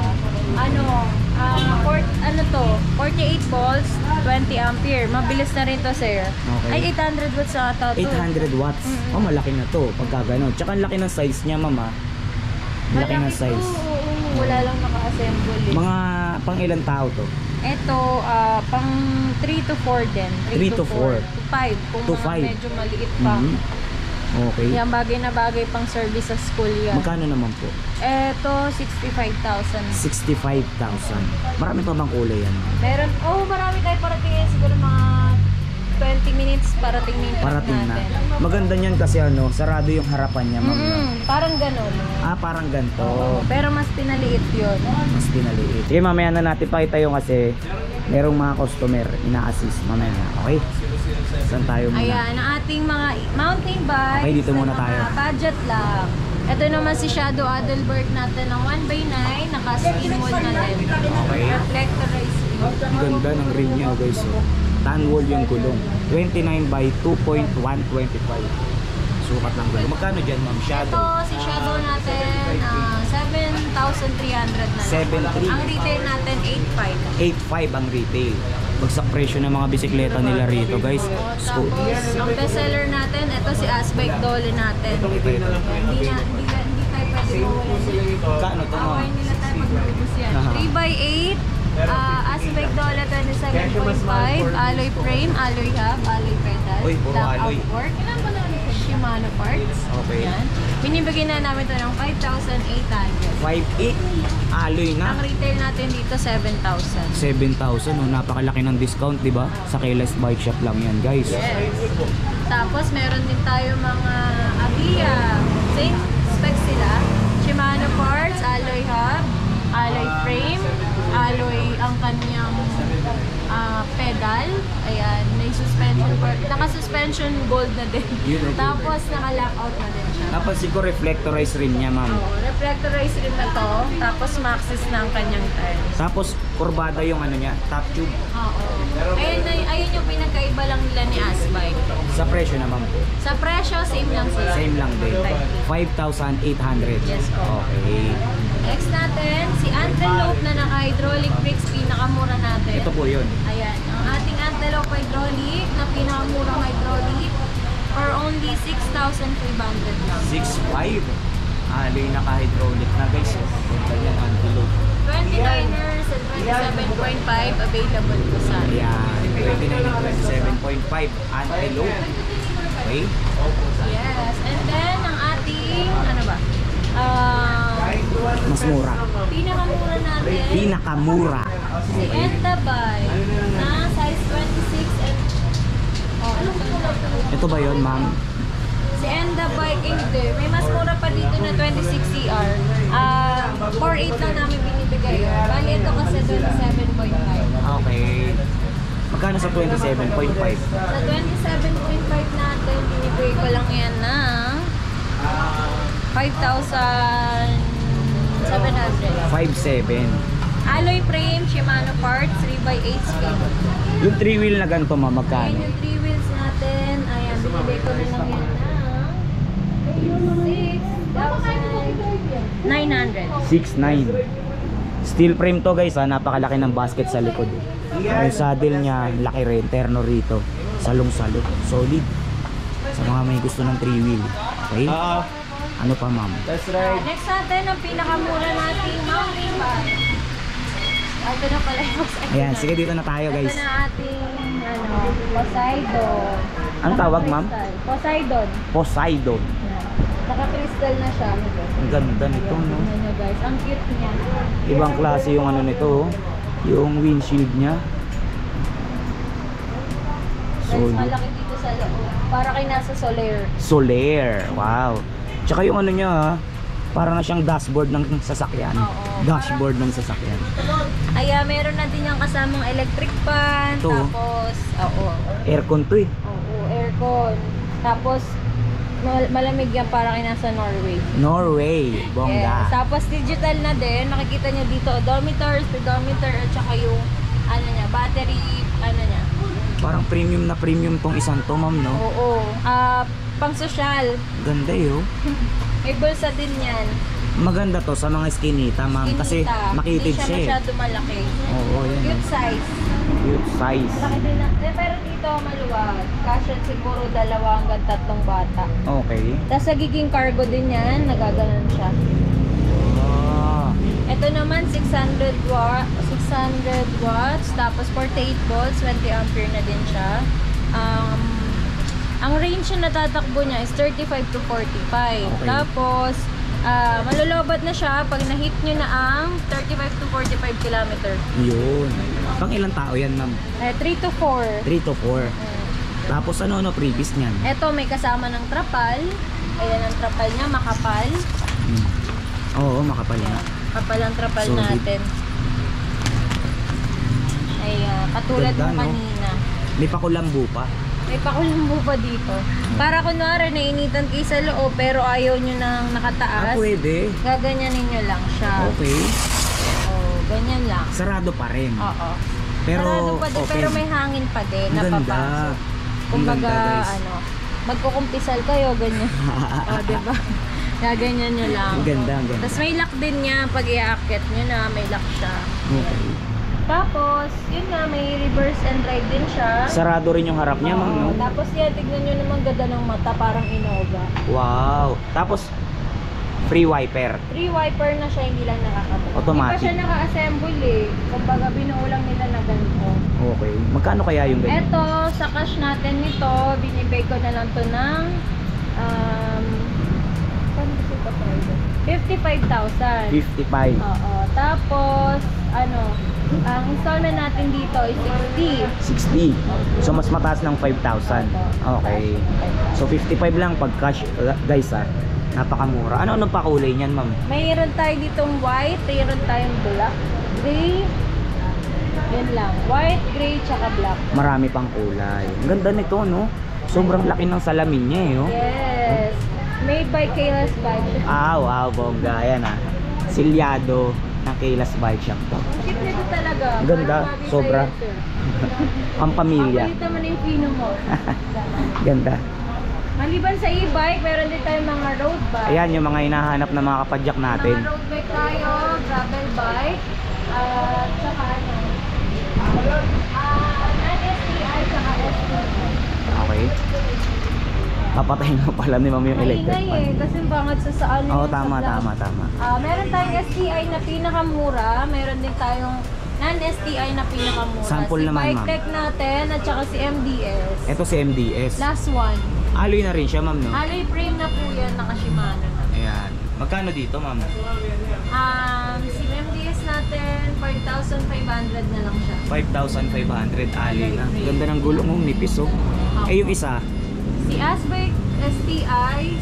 Speaker 1: Ano to? 48 volts, 20 ampere. Mabilis na rin to, sir.
Speaker 2: Okay.
Speaker 1: Ay, 800 watts sa ito.
Speaker 2: 800 watts. Oh, malaki na to pagka ganun. Tsaka ang laki ng size niya ma'am ah. Laki ng size.
Speaker 1: Wala lang naka-assemble.
Speaker 2: Mga pang ilang tao to?
Speaker 1: Ito, pang 3 to 4 din.
Speaker 2: 3 to 4.
Speaker 1: To 5. Kung
Speaker 2: To
Speaker 1: mga
Speaker 2: 5.
Speaker 1: medyo maliit pa.
Speaker 2: Okay.
Speaker 1: Yan, bagay na bagay pang service sa school yan.
Speaker 2: Magkano naman po?
Speaker 1: Ito, 65,000.
Speaker 2: 65,000. Marami pa bang kulay yan?
Speaker 1: Meron, marami tayo parating siguro mga 20 minutes parating na yung truck
Speaker 2: Parating na.
Speaker 1: natin.
Speaker 2: Maganda niyan kasi ano, sarado yung harapan niya ma'am.
Speaker 1: Parang ganun.
Speaker 2: Parang ganito.
Speaker 1: Pero mas pinaliit yun.
Speaker 2: Mas pinaliit. Sige, mamaya na natin pakita yung kasi merong mga customer ina-assist mamaya na. Okay? Saan tayo muna?
Speaker 1: Ayan, ang ating mga mountain bikes.
Speaker 2: Okay, dito muna
Speaker 1: na
Speaker 2: tayo.
Speaker 1: mga budget lang. Ito naman si Shadow Adelbert natin ng 1x9. Naka-skin mold na din.
Speaker 2: Okay.
Speaker 1: Reflectorized rim.
Speaker 2: Ang ganda ng rim niya guys. Oh. Tan wall yung gulong. 29 by 2.125. Sukat ng gulong. Magkano dyan ma'am?
Speaker 1: Ito
Speaker 2: Shadow?
Speaker 1: si Shadow natin, 7,300 na lang.
Speaker 2: 7,300.
Speaker 1: Ang retail natin, 8,500.
Speaker 2: 8.5 ang retail. Bagsak presyo ng mga bisikleta nila rito guys.
Speaker 1: Tapos, ang bestseller natin, ito si Asbike Dolly natin. Hindi tayo pwede mawala.
Speaker 2: Kano to ma'am?
Speaker 1: Away nila tayo maglubos yan.
Speaker 2: Aha.
Speaker 1: 3x8, Asbike Dolly 27.5, alloy frame, alloy hub, alloy pedal,
Speaker 2: Uy, puro
Speaker 1: black
Speaker 2: alloy.
Speaker 1: outboard, Shimano parts.
Speaker 2: Okay.
Speaker 1: Yan. Binibigyan na namin ito ng 5,800.
Speaker 2: 5.8 alloy
Speaker 1: Ang
Speaker 2: na.
Speaker 1: retail natin dito, 7,000.
Speaker 2: 7,000 oh, napakalaki ng discount, 'di ba? Sa Keyless Bike Shop lang 'yan, guys.
Speaker 1: Yes. Tapos meron din tayo mga Avia. Same specs sila. Shimano parts, alloy hub, alloy frame, alloy ang kanyang pedal. Ayan, may suspension part. Naka-suspension gold na din.
Speaker 2: Yun, okay.
Speaker 1: Tapos naka-lockout na din siya.
Speaker 2: Tapos siguro reflectorized rin niya, ma'am.
Speaker 1: Reflectorized rin na to. Tapos maxis na ang kanyang tires.
Speaker 2: Tapos kurbada yung ano niya, top tube.
Speaker 1: Oo. Ayun yung pinagkaiba lang nila ni Asbike.
Speaker 2: Sa presyo naman po.
Speaker 1: Sa presyo, same lang sila.
Speaker 2: Same lang din. 5,800.
Speaker 1: Yes po.
Speaker 2: Okay.
Speaker 1: Next natin, si Antelope na naka-hydraulic brakes, pinakamura natin.
Speaker 2: Ito po yun.
Speaker 1: Ayan, ang ating Antelope hydraulic na pinakamurang hydraulic for only 6,500 lang.
Speaker 2: 6.5. Alloy naka-hydraulic na, guys. Ganyan, antelope.
Speaker 1: 29ers and 27.5 available po sa atin.
Speaker 2: Ayan. 29 and 27.5. Antelope. Okay.
Speaker 1: Yes, and then ang ating, ano ba?
Speaker 2: Mas mura.
Speaker 1: Pinakamura natin.
Speaker 2: Pinakamura.
Speaker 1: Si Entabay na size 26 and
Speaker 2: Ito ba yun, ma'am?
Speaker 1: si Entabay hindi. May mas mura pa dito na 26CR. 4.8 lang namin binibigay. Bali ito kasi 27.5.
Speaker 2: Okay. Magkano sa 27.5?
Speaker 1: Sa 27.5 natin, binibigay ko lang yan na 5,700.
Speaker 2: 5.7.
Speaker 1: Alloy frame, Shimano parts, 3x8 speed.
Speaker 2: Yung 3-wheel na ganito, ma'am, magkano?
Speaker 1: Ayan yung 3 wheels natin. Ayan, binibigay ko na lang yan na 6,900.
Speaker 2: 6.9. Steel frame to, guys, ha. Napakalaki ng basket sa likod. Yung saddle niya, laki rin, terno rito. Salong-salo. Solid. Sa mga may gusto ng 3 wheel. Okay? Ano pa ma'am?
Speaker 3: That's right.
Speaker 1: Next natin, ang pinakamura nating mountain bike. Ito na pala yung Poseidon.
Speaker 2: Ayan, sige dito na tayo guys.
Speaker 1: Ito na ating Poseidon.
Speaker 2: Anong tawag ma'am?
Speaker 1: Poseidon.
Speaker 2: Poseidon.
Speaker 1: Yan. Naka-crystal na siya.
Speaker 2: Ang ganda nito, no?
Speaker 1: Ayan nyo guys, ang cute niya.
Speaker 2: Ibang klase yung ano nito, oh. Yung windshield niya.
Speaker 1: Guys,
Speaker 2: Solid.
Speaker 1: malaki dito sa loob. Para kay nasa Soler.
Speaker 2: Soler. Wow. Tsaka yung ano niya, ha? Para na siyang dashboard ng sasakyan.
Speaker 1: Oo.
Speaker 2: Dashboard ng sasakyan.
Speaker 1: Ay, meron na din yung kasamang electric fan.
Speaker 2: Ito.
Speaker 1: Tapos,
Speaker 2: Aircon to eh.
Speaker 1: aircon. Tapos, malamig yan para kay nasa Norway.
Speaker 2: Norway. Bongga.
Speaker 1: Yes. Tapos digital na din. Makikita nyo dito odometer, speedometer, at saka yung ano niya, battery, ano niya.
Speaker 2: Parang premium na premium tong isang to, ma'am, no?
Speaker 1: Oo. Pang social.
Speaker 2: Ganda eh, oh.
Speaker 1: May bulsa din yan.
Speaker 2: Maganda to sa mga skinita, ma'am. Kasi
Speaker 1: Kinita.
Speaker 2: makitid
Speaker 1: Hindi siya
Speaker 2: siya eh.
Speaker 1: masyado malaki.
Speaker 2: Oo, yan.
Speaker 1: Cute size.
Speaker 2: Cute size.
Speaker 1: Laki din na. Pero dito maluwag. Kasya siguro 2 hanggang 3 bata.
Speaker 2: Okay.
Speaker 1: Tapos nagiging cargo din yan. Nagaganon siya.
Speaker 2: Ah.
Speaker 1: Ito naman 600 watts. Tapos 48 volts. 20 ampere na din siya. Ang range na natatakbo niya is 35 to 45.
Speaker 2: Okay.
Speaker 1: Tapos, malulobot na siya pag na-hit nyo na ang 35 to 45 kilometer.
Speaker 2: Yun. Pang ilang tao yan, ma'am?
Speaker 1: 3 to 4.
Speaker 2: 3 to 4. Tapos ano previous niyan?
Speaker 1: Ito may kasama ng trapal. Ayan ang trapal niya, makapal.
Speaker 2: Oo, makapal nga.
Speaker 1: Kapal ang trapal
Speaker 2: Solid.
Speaker 1: natin. Ay, katulad
Speaker 2: Ganda,
Speaker 1: ng
Speaker 2: no?
Speaker 1: kanina.
Speaker 2: May pakulambu pa.
Speaker 1: May pakulambo pa dito. Para kunwari, nainitan kayo sa loob, pero ayaw nyo nang nakataas.
Speaker 2: Pwede.
Speaker 1: Gaganyanin nyo lang siya.
Speaker 2: Okay.
Speaker 1: Oo, ganyan lang.
Speaker 2: Sarado pa rin.
Speaker 1: Oo.
Speaker 2: Pero
Speaker 1: Sarado pa din,
Speaker 2: open.
Speaker 1: pero may hangin pa din.
Speaker 2: Ang ganda.
Speaker 1: Napapasok.
Speaker 2: Ang
Speaker 1: Kumbaga,
Speaker 2: ganda, guys.
Speaker 1: magkukumpisal kayo, ganyan. O, diba? Gaganyan nyo lang.
Speaker 2: Ang ganda, ang ganda.
Speaker 1: Tapos may lock din niya. Pag i-aakyat nyo na, may lock siya.
Speaker 2: Okay.
Speaker 1: Tapos, yun nga, may reverse and drive din siya.
Speaker 2: Sarado rin yung harap niya, ma'am, no?
Speaker 1: Tapos yan, tignan nyo naman ganda ng mata, parang Innova.
Speaker 2: Wow. Tapos, free wiper.
Speaker 1: 3 wiper na siya, hindi lang nakakabot.
Speaker 2: Automatic.
Speaker 1: Hindi pa siya naka-assemble eh. Kumbaga, binuo lang nila na ganito.
Speaker 2: Okay. Magkano kaya yung ganyan?
Speaker 1: Eto, sa cash natin nito, binibay ko na lang to ng 55,000.
Speaker 2: 55.
Speaker 1: Oo. Tapos, ang installment natin dito is 60.
Speaker 2: 60. So, mas mataas ng 5,000. Okay. So, 55 lang pag cash, guys, ah. Napakamura. Ano pa kulay niyan, ma'am?
Speaker 1: Mayroon tayo ditong white, mayroon tayong black, gray. Yan lang. White, gray, tsaka black.
Speaker 2: Marami pang kulay. Ang ganda nito, no? Sobrang laki ng salamin niya, eh, oh.
Speaker 1: Yes. Made by Kayla's Bike Shop.
Speaker 2: Wow, bongga. Ayan, ah. Silyado ng Kayla's Bike Shop to.
Speaker 1: Cheap nito talaga.
Speaker 2: Ganda,
Speaker 1: Parang bagay
Speaker 2: sobra.
Speaker 1: sa'yo, sir.
Speaker 2: Ang pamilya.
Speaker 1: Papalitan mo na yung pino mo.
Speaker 2: Ganda.
Speaker 1: Maliban sa e-bike, meron din tayong mga road bike.
Speaker 2: Ayan yung mga hinahanap na mga kapadyak natin.
Speaker 1: Mga road bike tayo, gravel bike, tsaka non-STI, tsaka STI.
Speaker 2: Okay. Papatayin mo pala ni ma'am yung electric
Speaker 1: Maingay
Speaker 2: fan.
Speaker 1: eh, kasi bangat sa saan
Speaker 2: Oo,
Speaker 1: yung
Speaker 2: tama,
Speaker 1: sa
Speaker 2: tama,
Speaker 1: vlog.
Speaker 2: tama.
Speaker 1: Meron tayong STI na pinakamura, meron din tayong non-STI na pinakamura.
Speaker 2: Sample
Speaker 1: si
Speaker 2: naman, ma'am.
Speaker 1: Bike Tech natin at saka si MDS.
Speaker 2: Ito si MDS.
Speaker 1: Last one.
Speaker 2: Alloy na rin siya, ma'am, no?
Speaker 1: Alloy frame na po yan, naka Shimano na.
Speaker 2: Ayan. Magkano dito, ma'am?
Speaker 1: Si MDS natin, 5,500 na lang siya.
Speaker 2: 5,500 alloy na. Ganda ng gulong, oh, nipis, oh. Eh, yung isa,
Speaker 1: Si Asbike STIs,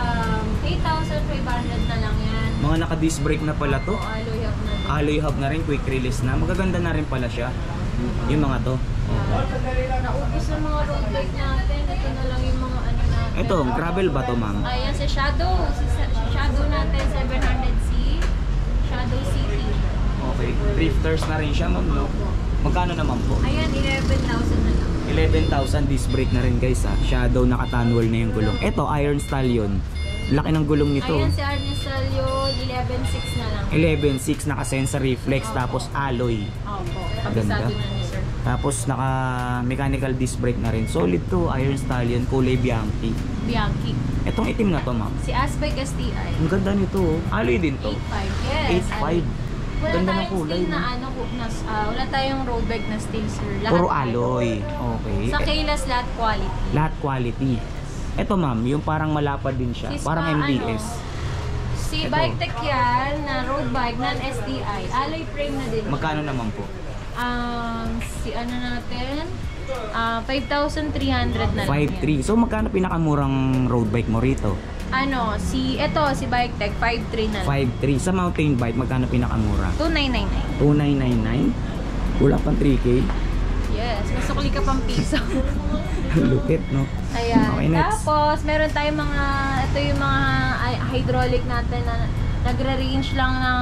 Speaker 1: 8,500 na lang yan.
Speaker 2: mga naka-disc brake na pala to.
Speaker 1: O, alloy hub na to.
Speaker 2: Alloy hub na rin, quick release na. Magaganda na rin pala siya. Yung mga to.
Speaker 1: Naubos ng mga road bike natin. Ito na lang yung mga ano natin.
Speaker 2: Ito, gravel ba to, ma'am?
Speaker 1: Ayan, si Shadow. Si Shadow natin, 700C. Shadow City.
Speaker 2: Okay. Drifters na rin siya, ma'am, no? Magkano naman po?
Speaker 1: Ayan, 11,000 na lang.
Speaker 2: 11,000 disc brake na rin, guys, ha. Shadow, naka-tanwall na yung gulong. Ito, Iron Stallion. Laki ng gulong nito.
Speaker 1: Ayan, si Arnestal yun, 11,600 na lang.
Speaker 2: 11.6 naka-sensor reflex, tapos alloy.
Speaker 1: Opo,
Speaker 2: Ganda.
Speaker 1: kabisado na ni sir.
Speaker 2: Tapos naka mechanical disc brake na rin. Solid to, Iron Stallion, kulay Bianchi.
Speaker 1: Bianchi.
Speaker 2: Etong itim na to, ma'am.
Speaker 1: Si Aspect STI.
Speaker 2: Ang ganda nito, oh. Alloy din to.
Speaker 1: 8.5. Yes.
Speaker 2: 8.5.
Speaker 1: Wala
Speaker 2: Ganda ng
Speaker 1: tayong
Speaker 2: kulay,
Speaker 1: steel na
Speaker 2: no?
Speaker 1: ano, wala tayong road bike na steel, sir.
Speaker 2: Puro alloy. Okay.
Speaker 1: Sa Keyless lahat quality.
Speaker 2: Lahat quality. Ito, ma'am, yung parang malapad din siya.
Speaker 1: Si
Speaker 2: Parang
Speaker 1: Spa,
Speaker 2: MDS.
Speaker 1: Si
Speaker 2: Ito.
Speaker 1: Bike Tech yan, na road bike, non-STI. Alloy frame na din.
Speaker 2: Magkano naman po?
Speaker 1: Si ano natin, 5,300 na lang
Speaker 2: 5.3. So magkano pinakamurang road bike mo rito?
Speaker 1: Si Bike Tech, 5,300 na lang.
Speaker 2: 5.3. Sa mountain bike, magkano pinakamura?
Speaker 1: 2,999.
Speaker 2: 2,999. Wala pang 3K.
Speaker 1: Yes, masukli ka pang piso.
Speaker 2: Lupit, no?
Speaker 1: Ayan.
Speaker 2: Okay, next.
Speaker 1: Tapos, meron tayong ito yung mga hydraulic natin na nagre-range lang ng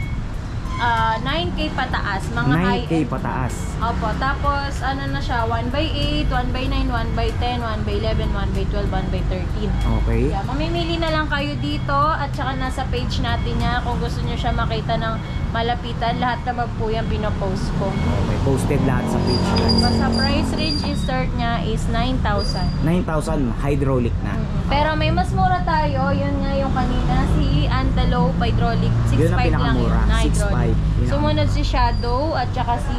Speaker 1: 9K pataas. Mga
Speaker 2: 9K pataas.
Speaker 1: Opo. Tapos, na siya, 1x8, 1x9, 1x10, 1x11, 1x12, 1x13.
Speaker 2: Okay.
Speaker 1: Yeah, mamimili na lang kayo dito at saka nasa page natin niya kung gusto niyo siya makita ng malapitan. Lahat naman po yan pinopost ko.
Speaker 2: Okay, posted lahat sa page, guys.
Speaker 1: Sa price range start niya is 9,000.
Speaker 2: 9,000 hydraulic na.
Speaker 1: Pero may mas mura tayo, yun nga yung kanina, si Antelope Hydraulic, 6.5
Speaker 2: Yun ang
Speaker 1: lang
Speaker 2: pinakamura,
Speaker 1: yun, na hydraulic.
Speaker 2: 6.5.
Speaker 1: Sumunod si Shadow at saka si,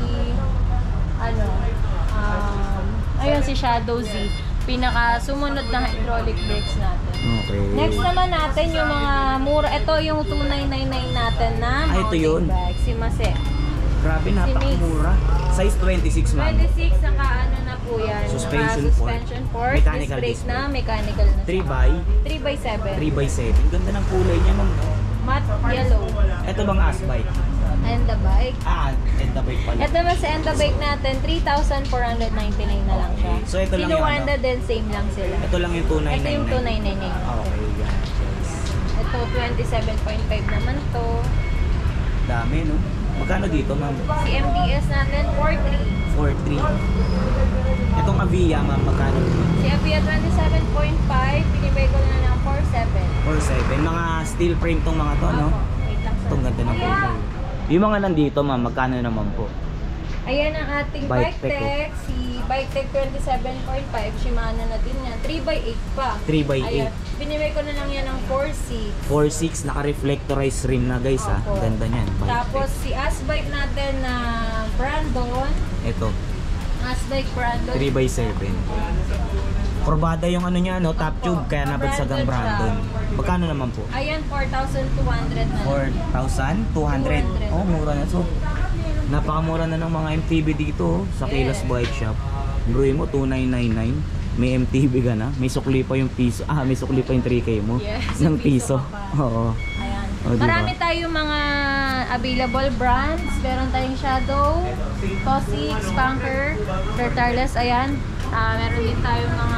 Speaker 1: ayun si Shadow Z, pinaka sumunod na hydraulic brakes natin.
Speaker 2: Okay.
Speaker 1: Next naman natin yung mga mura, ito yung 2,999 natin na
Speaker 2: ito yun.
Speaker 1: mountain bike, si Mase.
Speaker 2: Grabe, napakamura. Size 26, ma'am.
Speaker 1: 26, naka na po yan.
Speaker 2: Suspension
Speaker 1: Naka
Speaker 2: port.
Speaker 1: suspension port,
Speaker 2: Mechanical
Speaker 1: disc brake
Speaker 2: disc
Speaker 1: na,
Speaker 2: brake.
Speaker 1: mechanical na.
Speaker 2: 3x7.
Speaker 1: 3x7.
Speaker 2: 3x7. Ganda ng kulay niya, ma'am.
Speaker 1: Matte yellow.
Speaker 2: Ito bang ass bike?
Speaker 1: And the bike.
Speaker 2: And the bike pala.
Speaker 1: Ito naman sa end the bike natin, 3,499 na lang siya.
Speaker 2: Okay. So, ito lang
Speaker 1: si
Speaker 2: yung
Speaker 1: Luanda din, same lang sila.
Speaker 2: Ito lang yung 2,999.
Speaker 1: Ito yung 2,999.
Speaker 2: Okay, yan.
Speaker 1: Ito, 27.5 naman to.
Speaker 2: Dami, no? Magkano dito, ma'am?
Speaker 1: Si MDS natin, 4,300.
Speaker 2: 4.3. Itong Avia, ma'am, magkano?
Speaker 1: Si Avia 27.5, pinibay ko na ng 4,700.
Speaker 2: 4.7. Mga steel frame tong mga to, no?
Speaker 1: Wait lang, sir.
Speaker 2: Itong ganda ng kulay. Yung mga nandito, ma'am, magkano naman po?
Speaker 1: Ayan ang ating
Speaker 2: Bike
Speaker 1: Bike
Speaker 2: Tech,
Speaker 1: Tech. Si Bike Tech 27.5. Shimano na din yan. 3x8 pa.
Speaker 2: 3x8.
Speaker 1: Ayan. Binibay ko na lang yan ng 4.6.
Speaker 2: 4.6, naka-reflectorized rim na, guys, ha?
Speaker 1: Opo.
Speaker 2: Ganda niyan. Bike
Speaker 1: Tapos
Speaker 2: Tech.
Speaker 1: si Asbike natin na Brandon.
Speaker 2: Ito,
Speaker 1: Asbike Brandon.
Speaker 2: 3x7. Kurbada yung ano niya, no? Top tube, kaya nabagsagang Brandon. Magkano naman po?
Speaker 1: Ayan, 4,200 na lang.
Speaker 2: 4,200. Oh, mura na. So, napakamura na ng mga MTB dito, oh, sa Keyless
Speaker 1: Yes.
Speaker 2: Bike Shop. Bruin mo, 2,999. May MTB ka na. May sukli pa yung piso. May sukli pa yung 3K mo.
Speaker 1: Yes,
Speaker 2: ng
Speaker 1: piso
Speaker 2: piso.
Speaker 1: pa.
Speaker 2: Oo.
Speaker 1: Ayan.
Speaker 2: Oh, diba?
Speaker 1: Marami tayong mga available brands. Meron tayong Shadow, Cosix, Spanker, Bertarles. Ayan. Meron din tayong mga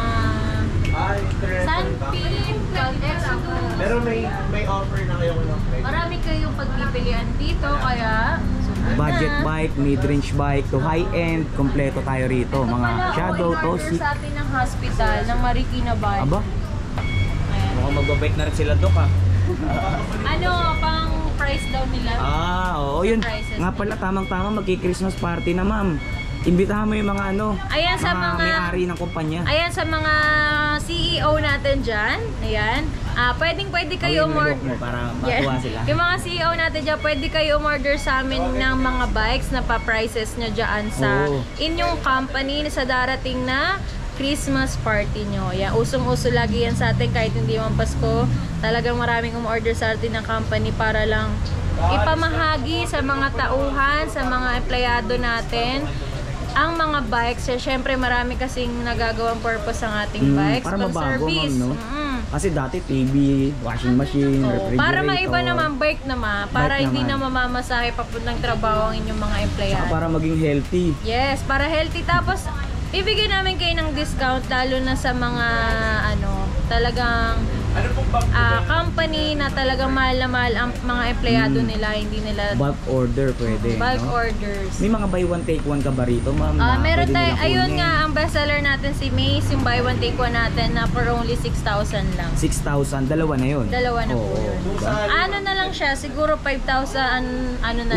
Speaker 1: Sunbeam, Exodus.
Speaker 3: Pero may offer na kayo ng
Speaker 1: Marami kayong pagpipilian dito. Kaya, sunod
Speaker 2: Budget
Speaker 1: na.
Speaker 2: bike, mid-range bike, to high-end, kompleto tayo rito.
Speaker 1: Ito
Speaker 2: Mga
Speaker 1: pala,
Speaker 2: Shadow,
Speaker 1: in-order
Speaker 2: Tosi.
Speaker 1: sa atin ng hospital, ng Marikina Bike.
Speaker 2: Aba,
Speaker 1: Ayan.
Speaker 2: mukhang magbabike na rin sila, Dok, ha?
Speaker 1: Pang price daw nila.
Speaker 2: Oo, yun.
Speaker 1: Prices
Speaker 2: Nga pala, tamang-tama, magki-Christmas party na, ma'am. Imbitahan mo yung mga
Speaker 1: Ayan, sa mga-
Speaker 2: may-ari ng kumpanya.
Speaker 1: Ayan, sa mga CEO natin dyan, ayan, pwede kayo
Speaker 2: Hawin mo yung
Speaker 1: umorder.
Speaker 2: look mo para matuwa sila.
Speaker 1: Yung mga CEO natin dyan, pwede kayo umorder sa amin ng mga bikes na pa-prices nyo dyan sa
Speaker 2: Oo.
Speaker 1: inyong company sa darating na Christmas party nyo. Yan, usong-uso lagi yan sa atin kahit hindi man Pasko. Talagang maraming umorder sa atin ng company para lang ipamahagi sa mga tauhan, sa mga empleyado natin ang mga bikes. Syempre marami kasing nagagawang purpose ang ating bikes.
Speaker 2: para mabago,
Speaker 1: Pang-service.
Speaker 2: ma'am, no? Kasi dati TV, washing machine, refrigerator.
Speaker 1: Para maiba naman bike naman. Para
Speaker 2: Bike
Speaker 1: hindi na
Speaker 2: naman.
Speaker 1: mamamasahe papuntang trabaho ang inyong mga
Speaker 2: Saka
Speaker 1: empleyado.
Speaker 2: para maging healthy.
Speaker 1: Yes, para healthy. Tapos, bibigyan namin kayo ng discount lalo na sa mga talagang company na talagang mahal na mahal ang mga empleyado nila, hindi nila
Speaker 2: Bulk order pwede.
Speaker 1: bulk
Speaker 2: no?
Speaker 1: orders.
Speaker 2: May mga buy one take one ka ba rito, ma'am? na
Speaker 1: Meron
Speaker 2: pwede
Speaker 1: tayo,
Speaker 2: nila
Speaker 1: ayun
Speaker 2: kunin?
Speaker 1: nga, ang bestseller natin si Mace, yung buy one take one natin na for only 6,000 lang.
Speaker 2: 6,000, dalawa na yun.
Speaker 1: Dalawa na po
Speaker 2: Oo,
Speaker 1: yun.
Speaker 2: diba?
Speaker 1: Ano na lang siya, siguro 5,000, ano na lang.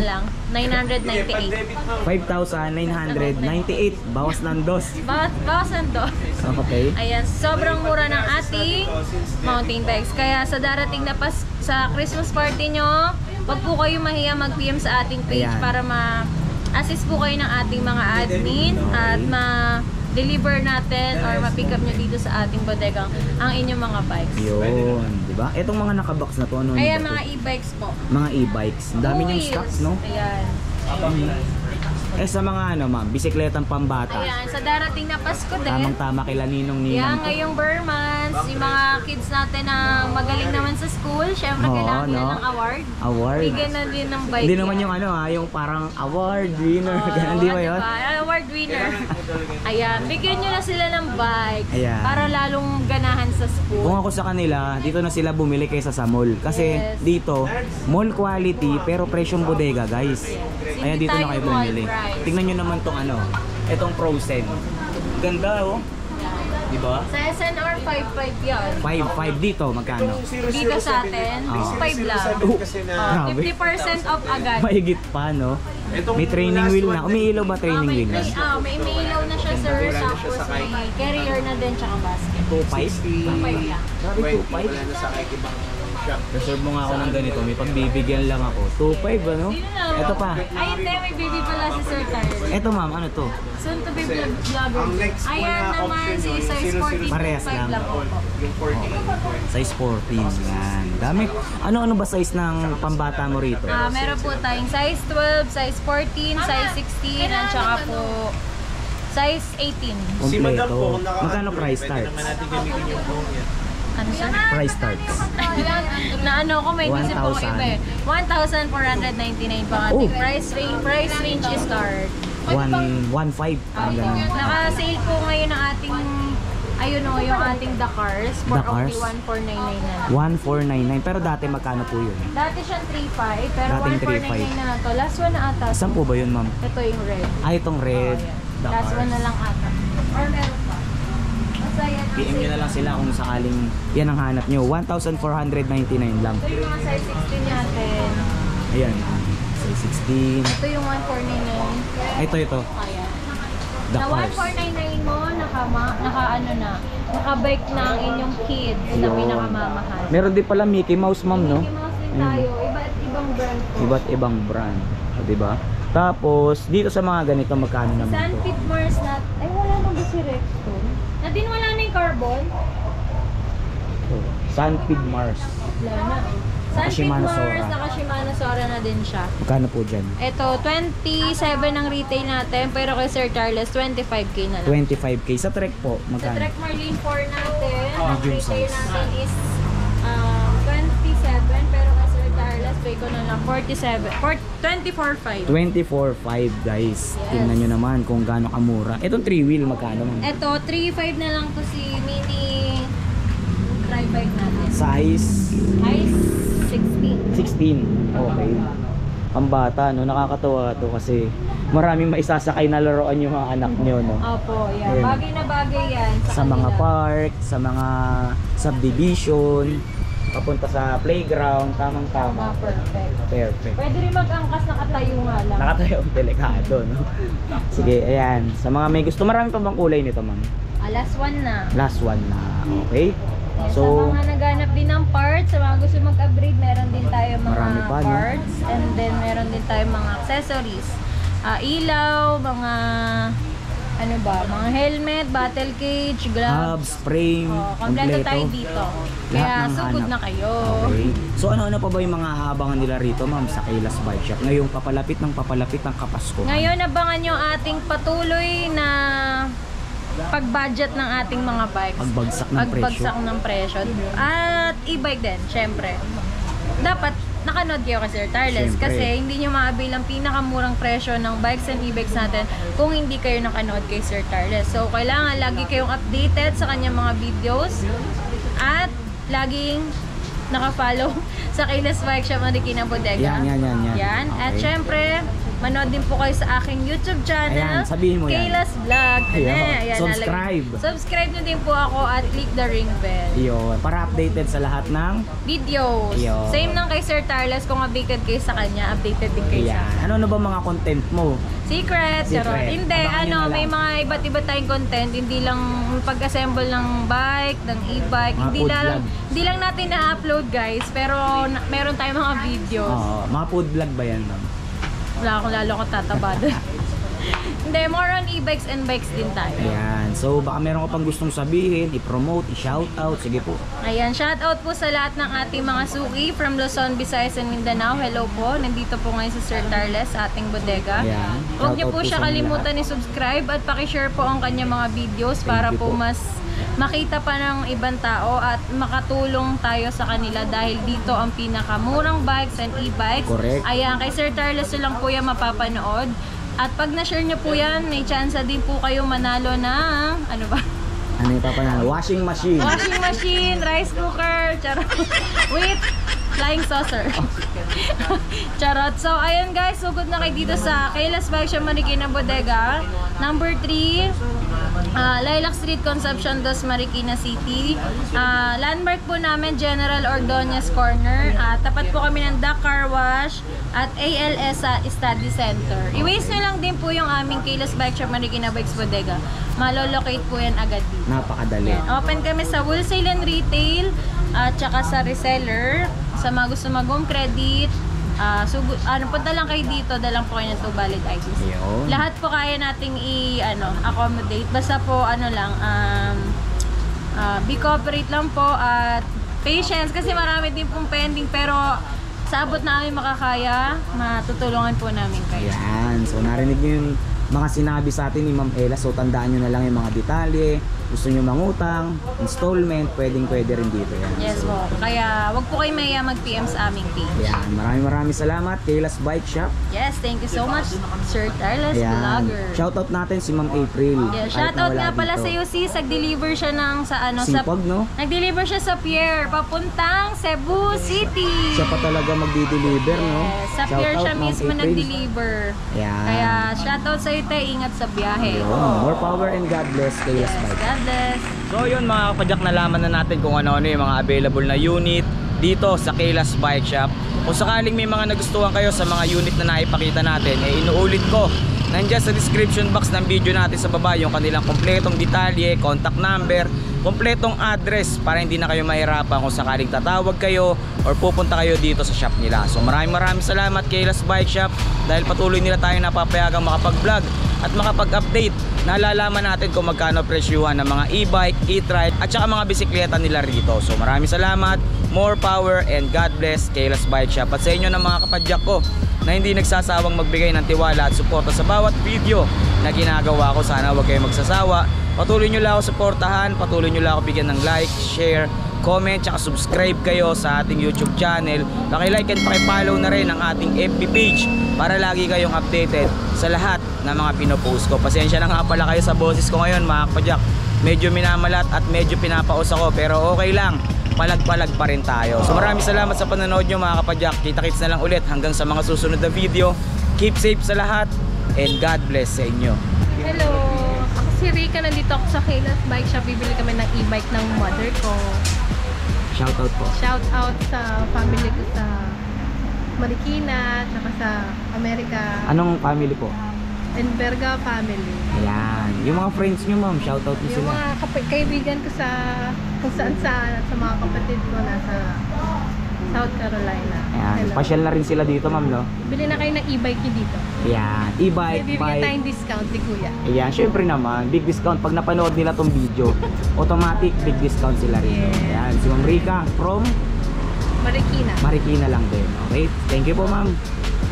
Speaker 2: 5,998. Bawas ng dos.
Speaker 1: Bawas ng dos.
Speaker 2: Okay.
Speaker 1: Ayan, sobrang mura ng ating mountain bikes. Kaya sa darating na sa Christmas party nyo, wag po kayo mahiya mag-PM sa ating page
Speaker 2: Ayan.
Speaker 1: para ma-assist po kayo ng ating mga admin at ma-deliver natin or ma-pick up nyo dito sa ating bodega ang inyong mga bikes.
Speaker 2: Yun, di ba? Itong mga nakabox na to, ano?
Speaker 1: Ayan,
Speaker 2: ba to?
Speaker 1: mga e-bikes po.
Speaker 2: Mga e-bikes. Ang dami niyang
Speaker 1: Wheels.
Speaker 2: stocks, no?
Speaker 1: Ayan.
Speaker 2: Sa mga ano, ma'am, bisikletang pambata.
Speaker 1: Ayan, sa darating na Pasko din.
Speaker 2: Tamang-tama kila ninong-ninang.
Speaker 1: Yan, ngayong Burmans, yung mga kids natin na magaling naman sa school, syempre
Speaker 2: Oo,
Speaker 1: kailangan nila
Speaker 2: no?
Speaker 1: ng award.
Speaker 2: Award.
Speaker 1: Bigyan na din ng bike.
Speaker 2: Hindi naman
Speaker 1: yan.
Speaker 2: yung ano yung parang award winner.
Speaker 1: Oo,
Speaker 2: Ganun, di ba yun?
Speaker 1: diba? Award winner. Ayan, bigyan nyo na sila ng bike
Speaker 2: Ayan.
Speaker 1: para lalong ganahan sa school.
Speaker 2: Kung ako sa kanila, dito na sila bumili kaysa sa mall. Kasi
Speaker 1: Yes.
Speaker 2: dito, mall quality pero presyong bodega, guys. Kaya
Speaker 1: Hindi
Speaker 2: dito na
Speaker 1: tayo
Speaker 2: kayo
Speaker 1: mall
Speaker 2: bumili.
Speaker 1: price.
Speaker 2: Tingnan nyo naman tong ano, itong Frozen. Ganda oh. Di ba?
Speaker 1: Sa SNR 5.5 yan.
Speaker 2: 5.5 dito, magkano?
Speaker 1: Dito sa atin, 5 lang.
Speaker 3: Kasi na
Speaker 2: Grabe.
Speaker 1: 50% off agad.
Speaker 2: Mahigit pa, no? May training wheel na. Umiilaw ba training wheel na?
Speaker 1: May ilaw na siya, sir. Tapos may carrier na din, tsaka basket.
Speaker 2: 2.5?
Speaker 1: 2.5 lang.
Speaker 2: Grabe, 2.5?
Speaker 3: wala na sa kahit ibang shop.
Speaker 2: Reserve mo nga ako ng ganito. May pagbibigyan lang ako. 2.5 ano?
Speaker 1: Sino na?
Speaker 2: Ito pa.
Speaker 1: Ay, hindi. May baby pala si Sir Tyler.
Speaker 2: Ito ma'am, ano to?
Speaker 1: Soon to be vlogger.
Speaker 3: Ang next po
Speaker 1: Ayan
Speaker 3: na
Speaker 1: naman
Speaker 3: option
Speaker 1: si
Speaker 3: nyo,
Speaker 1: size 14.5
Speaker 2: Parehas lang.
Speaker 1: lang po.
Speaker 3: Yung 14.
Speaker 2: Size 14. Yan. Dami. Ano-ano ba size ng pambata mo rito?
Speaker 1: Meron po tayong size 12, size 14, size 16, at saka po size 18.
Speaker 3: Si Madam po,
Speaker 2: Kompleto.
Speaker 3: kung naka-
Speaker 2: Magkano price
Speaker 3: pwede
Speaker 2: starts?
Speaker 3: naman natin gamitin yung phone yan.
Speaker 1: Ano siya?
Speaker 2: Price starts.
Speaker 1: Na ano ko, may isip po
Speaker 2: 1,000.
Speaker 1: iba eh. 1,499 pa ang
Speaker 2: Oh.
Speaker 1: ating price range is start.
Speaker 2: 1.5. Parang ganun.
Speaker 1: Naka-sale po ngayon ang ating, ayun o, yung ating Dakars for
Speaker 2: Dakars?
Speaker 1: only 1,499 na lang.
Speaker 2: 1,499. Pero dati magkano po yun?
Speaker 1: Dati siyang 3,500 pero
Speaker 2: Dating
Speaker 1: 1,499 na lang to. Last one na ata.
Speaker 2: Saan po ba yun ma'am?
Speaker 1: Ito yung red.
Speaker 2: Ah, itong red.
Speaker 1: Ayan. Last one na lang ata. Or meron pa. Basta yan ang
Speaker 2: PM nyo na lang sila kung sakaling yan ang hanap nyo. 1,499 lang.
Speaker 1: Ito yung mga size 16 natin.
Speaker 2: Ayan. Size 16.
Speaker 1: Ito yung 1,499.
Speaker 2: Ito.
Speaker 1: Ayan.
Speaker 2: The
Speaker 1: Na
Speaker 2: cars.
Speaker 1: 1,499 mo, naka-bike na ang inyong kids na
Speaker 2: Yun.
Speaker 1: pinakamamahal.
Speaker 2: Meron din pala Mickey Mouse ma'am, no?
Speaker 1: Mickey Mouse din tayo, iba't ibang brand po.
Speaker 2: Iba't ibang brand. O, diba? Tapos, dito sa mga ganito, magkano naman to?
Speaker 1: Sunfit Mars na, ay wala nang ba si Rexton? Nadin wala na yung carbon?
Speaker 2: Sunfeed Mars.
Speaker 1: Wala na. Sunfit
Speaker 2: Naka-Shimano
Speaker 1: Mars,
Speaker 2: Sora.
Speaker 1: naka-Shimano Sora na din siya.
Speaker 2: Magkano po dyan?
Speaker 1: Ito, 27 ang retail natin, pero kay Sir Charles, 25k na lang.
Speaker 2: 25k. Sa Trek po,
Speaker 1: Sa
Speaker 2: magkano?
Speaker 1: Trek Marlene 4 natin, ang
Speaker 2: Medium
Speaker 1: retail
Speaker 2: size.
Speaker 1: natin is 27, pero kay Sir Charles, pay ko na lang 24.5.
Speaker 2: 24.5 guys. Tingnan nyo naman kung gaano kamura. Itong 3-wheel, magkano ma'am?
Speaker 1: Ito, 3.5 na lang to si mini tri-bike natin.
Speaker 2: Size
Speaker 1: Size 16.
Speaker 2: 16. Okay. Pambata, no? Nakakatawa to kasi maraming maisasakay na laruan yung mga anak nyo, no?
Speaker 1: Opo, yan.
Speaker 2: Ayun.
Speaker 1: Bagay na bagay yan
Speaker 2: Sa mga
Speaker 1: kanila.
Speaker 2: park, sa mga subdivision, papunta sa playground, tamang-tama.
Speaker 1: Perfect.
Speaker 2: Perfect.
Speaker 1: Pwede rin mag-angkas, nakatayo nga lang.
Speaker 2: Nakatayo ang delikado, no? Sige, ayan. Sa mga may gusto, marami pa bang kulay nito, ma'am?
Speaker 1: Last one na.
Speaker 2: Last one na. Okay.
Speaker 1: Sa
Speaker 2: So,
Speaker 1: mga naghanap din ng parts, sa mga gusto mag-upgrade, meron din tayo mga
Speaker 2: Marami pa, no?
Speaker 1: parts. And then, meron din tayo mga accessories. Ilaw, mga ano ba, mga helmet, battle cage, gloves.
Speaker 2: hubs, frame,
Speaker 1: Kompleto
Speaker 2: kompleto.
Speaker 1: tayo dito.
Speaker 2: Lahat
Speaker 1: Kaya
Speaker 2: ng
Speaker 1: sugod
Speaker 2: hanap.
Speaker 1: na kayo.
Speaker 2: Okay. So ano-ano pa ba yung mga habangan nila rito, ma'am, sa Kaylas Bike Shop? Ngayong papalapit ng Kapasko.
Speaker 1: Ngayon, abangan nyo ating patuloy na pag-budget ng ating mga bikes.
Speaker 2: Pagbagsak ng
Speaker 1: Pagbagsak ng presyo. At e-bike din, syempre. Dapat nakanood kayo kay Sir Tarles
Speaker 2: Syempre.
Speaker 1: kasi hindi nyo maabil ang pinakamurang presyo ng bikes and e-bikes natin kung hindi kayo nakanood kay Sir Tarles. So, kailangan lagi kayong updated sa kanyang mga videos at laging naka-follow sa Kaylas Bike Shop Marikina Bodega.
Speaker 2: Yan.
Speaker 1: Yan. At
Speaker 2: Okay.
Speaker 1: syempre, manood din po kayo sa aking YouTube channel.
Speaker 2: Ayan, sabihin mo yan.
Speaker 1: Kayla's Vlog.
Speaker 2: Ayan, subscribe.
Speaker 1: Subscribe nyo din po ako at click the ring bell.
Speaker 2: Yun, para updated sa lahat ng
Speaker 1: Videos.
Speaker 2: Yun.
Speaker 1: Same lang kay Sir Tarles. Kung updated kayo sa kanya, updated din kayo sa
Speaker 2: Yan. Ano ba mga content mo?
Speaker 1: Secret. Charot. Hindi,
Speaker 2: Abangan nyo na
Speaker 1: may
Speaker 2: lang.
Speaker 1: mga iba't iba tayong content. Hindi lang pag-assemble ng bike, ng e-bike.
Speaker 2: Mga
Speaker 1: Hindi
Speaker 2: food
Speaker 1: lang,
Speaker 2: vlog.
Speaker 1: hindi lang natin na-upload guys. Pero meron tayong mga videos.
Speaker 2: Oo, mga food vlog ba yan, ma'am?
Speaker 1: Wala akong lalo akong tataba doon. Hindi, more on e-bikes and bikes din tayo.
Speaker 2: Ayan. So, baka meron ka pang gustong sabihin, i-promote, i-shoutout. Sige po.
Speaker 1: Ayan, shoutout po sa lahat ng ating mga suki from Luzon, Visayas, and Mindanao. Hello po. Nandito po ngayon si Sir Tarles sa ating bodega.
Speaker 2: Ayan.
Speaker 1: Huwag niyo
Speaker 2: Shoutout
Speaker 1: po
Speaker 2: po
Speaker 1: siya
Speaker 2: sa inyo
Speaker 1: kalimutan i-subscribe at pakishare po ang kanyang mga videos para
Speaker 2: you
Speaker 1: po
Speaker 2: po.
Speaker 1: mas makita pa ng ibang tao at makatulong tayo sa kanila dahil dito ang pinakamurang bikes and e-bikes.
Speaker 2: Correct.
Speaker 1: Ayan, kay Sir Tarles lang po yan mapapanood. At pag na-share niyo po yan, may chance din po kayo manalo ng, ano ba?
Speaker 2: Ano yung papanalo? Washing machine.
Speaker 1: Washing machine, rice cooker, charot. Wait, flying saucer. Charot. So, ayun guys, sugod na kayo dito sa Kayla's Bike Shop Marikina Bodega. Number 3, Lilac Street, Concepcion 2, Marikina City. Landmark po namin, General Ordonez Corner. Tapat po kami ng Duck Car Wash at ALS Study Center. I-waste nyo lang din po yung aming Kayla's Bike Shop Marikina Bikes Bodega. Malolocate po yan agad dito.
Speaker 2: Napakadali.
Speaker 1: Open kami sa wholesale and retail at saka sa reseller. Sa mga gusto mag-home credit, punta lang kayo dito, dalang po kayo ng 2 valid IDs.
Speaker 2: Ayun.
Speaker 1: Lahat po kaya nating accommodate. Basta po be cooperate lang po at patience kasi marami din pong pending pero sa abot na aming makakaya, matutulungan po namin kayo.
Speaker 2: Ayan. So, narinig niyo yung mga sinabi sa atin ni Ma'am Ella. So, tandaan nyo na lang yung mga detalye. Gusto nyo mangutang, installment, pwede rin dito yan.
Speaker 1: Yes
Speaker 2: So,
Speaker 1: po. Kaya wag po kayo maya mag-PM sa aming page.
Speaker 2: ayan. Maraming salamat. Kayla's Bike Shop.
Speaker 1: Yes, thank you so much, Sir Tarles
Speaker 2: Ayan.
Speaker 1: Vlogger.
Speaker 2: Shoutout natin si Ma'am April.
Speaker 1: Yeah,
Speaker 2: Kahit
Speaker 1: shoutout
Speaker 2: na wala
Speaker 1: nga pala
Speaker 2: dito.
Speaker 1: sa iyo sis, nag-deliver siya ng
Speaker 2: Sipag, no?
Speaker 1: Nag-deliver siya sa Pierre, papuntang Cebu City.
Speaker 2: Siya pa talaga magdi-deliver, no?
Speaker 1: Yes, sa Pierre
Speaker 2: Shoutout,
Speaker 1: siya
Speaker 2: Ma'am
Speaker 1: mismo
Speaker 2: April.
Speaker 1: nag-deliver.
Speaker 2: Ayan.
Speaker 1: Kaya shoutout sa iyo, te, ingat sa biyahe.
Speaker 2: Ayun. More power and God bless Kayla's
Speaker 1: Yes,
Speaker 2: Bike.
Speaker 1: God bless.
Speaker 2: So yun mga kapadyak, nalaman na natin kung ano-ano yung mga available na unit dito sa Kayla's Bike Shop. Kung sakaling may mga nagustuhan kayo sa mga unit na naipakita natin, inuulit ko, nandiyan sa description box ng video natin sa baba yung kanilang kompletong detalye, contact number, kompletong address para hindi na kayo mahirapan kung sakaling tatawag kayo or pupunta kayo dito sa shop nila. So maraming salamat Kayla's Bike Shop dahil patuloy nila tayo napapayagang makapag-vlog at makapag-update. Nalalaman natin kung magkano presyuhan ng mga e-bike, e-trike at saka mga bisikleta nila rito. So maraming salamat, more power and God bless Kayla's Bike Shop. At sa inyo ng mga kapadyak ko na hindi nagsasawang magbigay ng tiwala at suporta sa bawat video na ginagawa ko, sana huwag kayong magsasawa. Patuloy nyo lang ako suportahan, patuloy nyo lang ako bigyan ng like, share, comment, tsaka subscribe kayo sa ating YouTube channel. Paki-like and paki-follow na rin ang ating FB page para lagi kayong updated sa lahat ng mga pinopost ko. Pasensya na nga pala kayo sa boses ko ngayon mga kapadyak. Medyo minamalat at medyo pinapaus ako pero okay lang. Palag-palag pa rin tayo. So maraming salamat sa panonood nyo mga kapadyak. Kita-kits na lang ulit hanggang sa mga susunod na video. Keep safe sa lahat and God bless sa inyo.
Speaker 4: Hello! Ako si Rika, nandito ako sa Kayla's Bike Shop. Bibili kami ng e-bike ng mother ko.
Speaker 2: Shoutout po.
Speaker 4: Shout out sa family ko sa Marikina, tsaka sa Amerika.
Speaker 2: Anong family po?
Speaker 4: Enverga family.
Speaker 2: Ayan. Yung mga friends nyo ma'am, shoutout nyo
Speaker 4: Yung
Speaker 2: sila.
Speaker 4: mga kaibigan ko sa kung saan sa mga kapatid ko nasa South Carolina.
Speaker 2: Ayan.
Speaker 4: Hello.
Speaker 2: Pasyal na rin sila dito ma'am, no?
Speaker 4: Bili na kayo ng e-bike nyo dito.
Speaker 2: Ayan. E-bike,
Speaker 4: Bibigyan
Speaker 2: bike.
Speaker 4: tayong discount ni Kuya.
Speaker 2: Ayan. Syempre naman, big discount. Pag napanood nila tong video, automatic big discount sila rin.
Speaker 4: Yes.
Speaker 2: Ayan. Si Ma'am Rika from
Speaker 4: Marikina.
Speaker 2: Marikina lang din. Okay? Thank you po ma'am.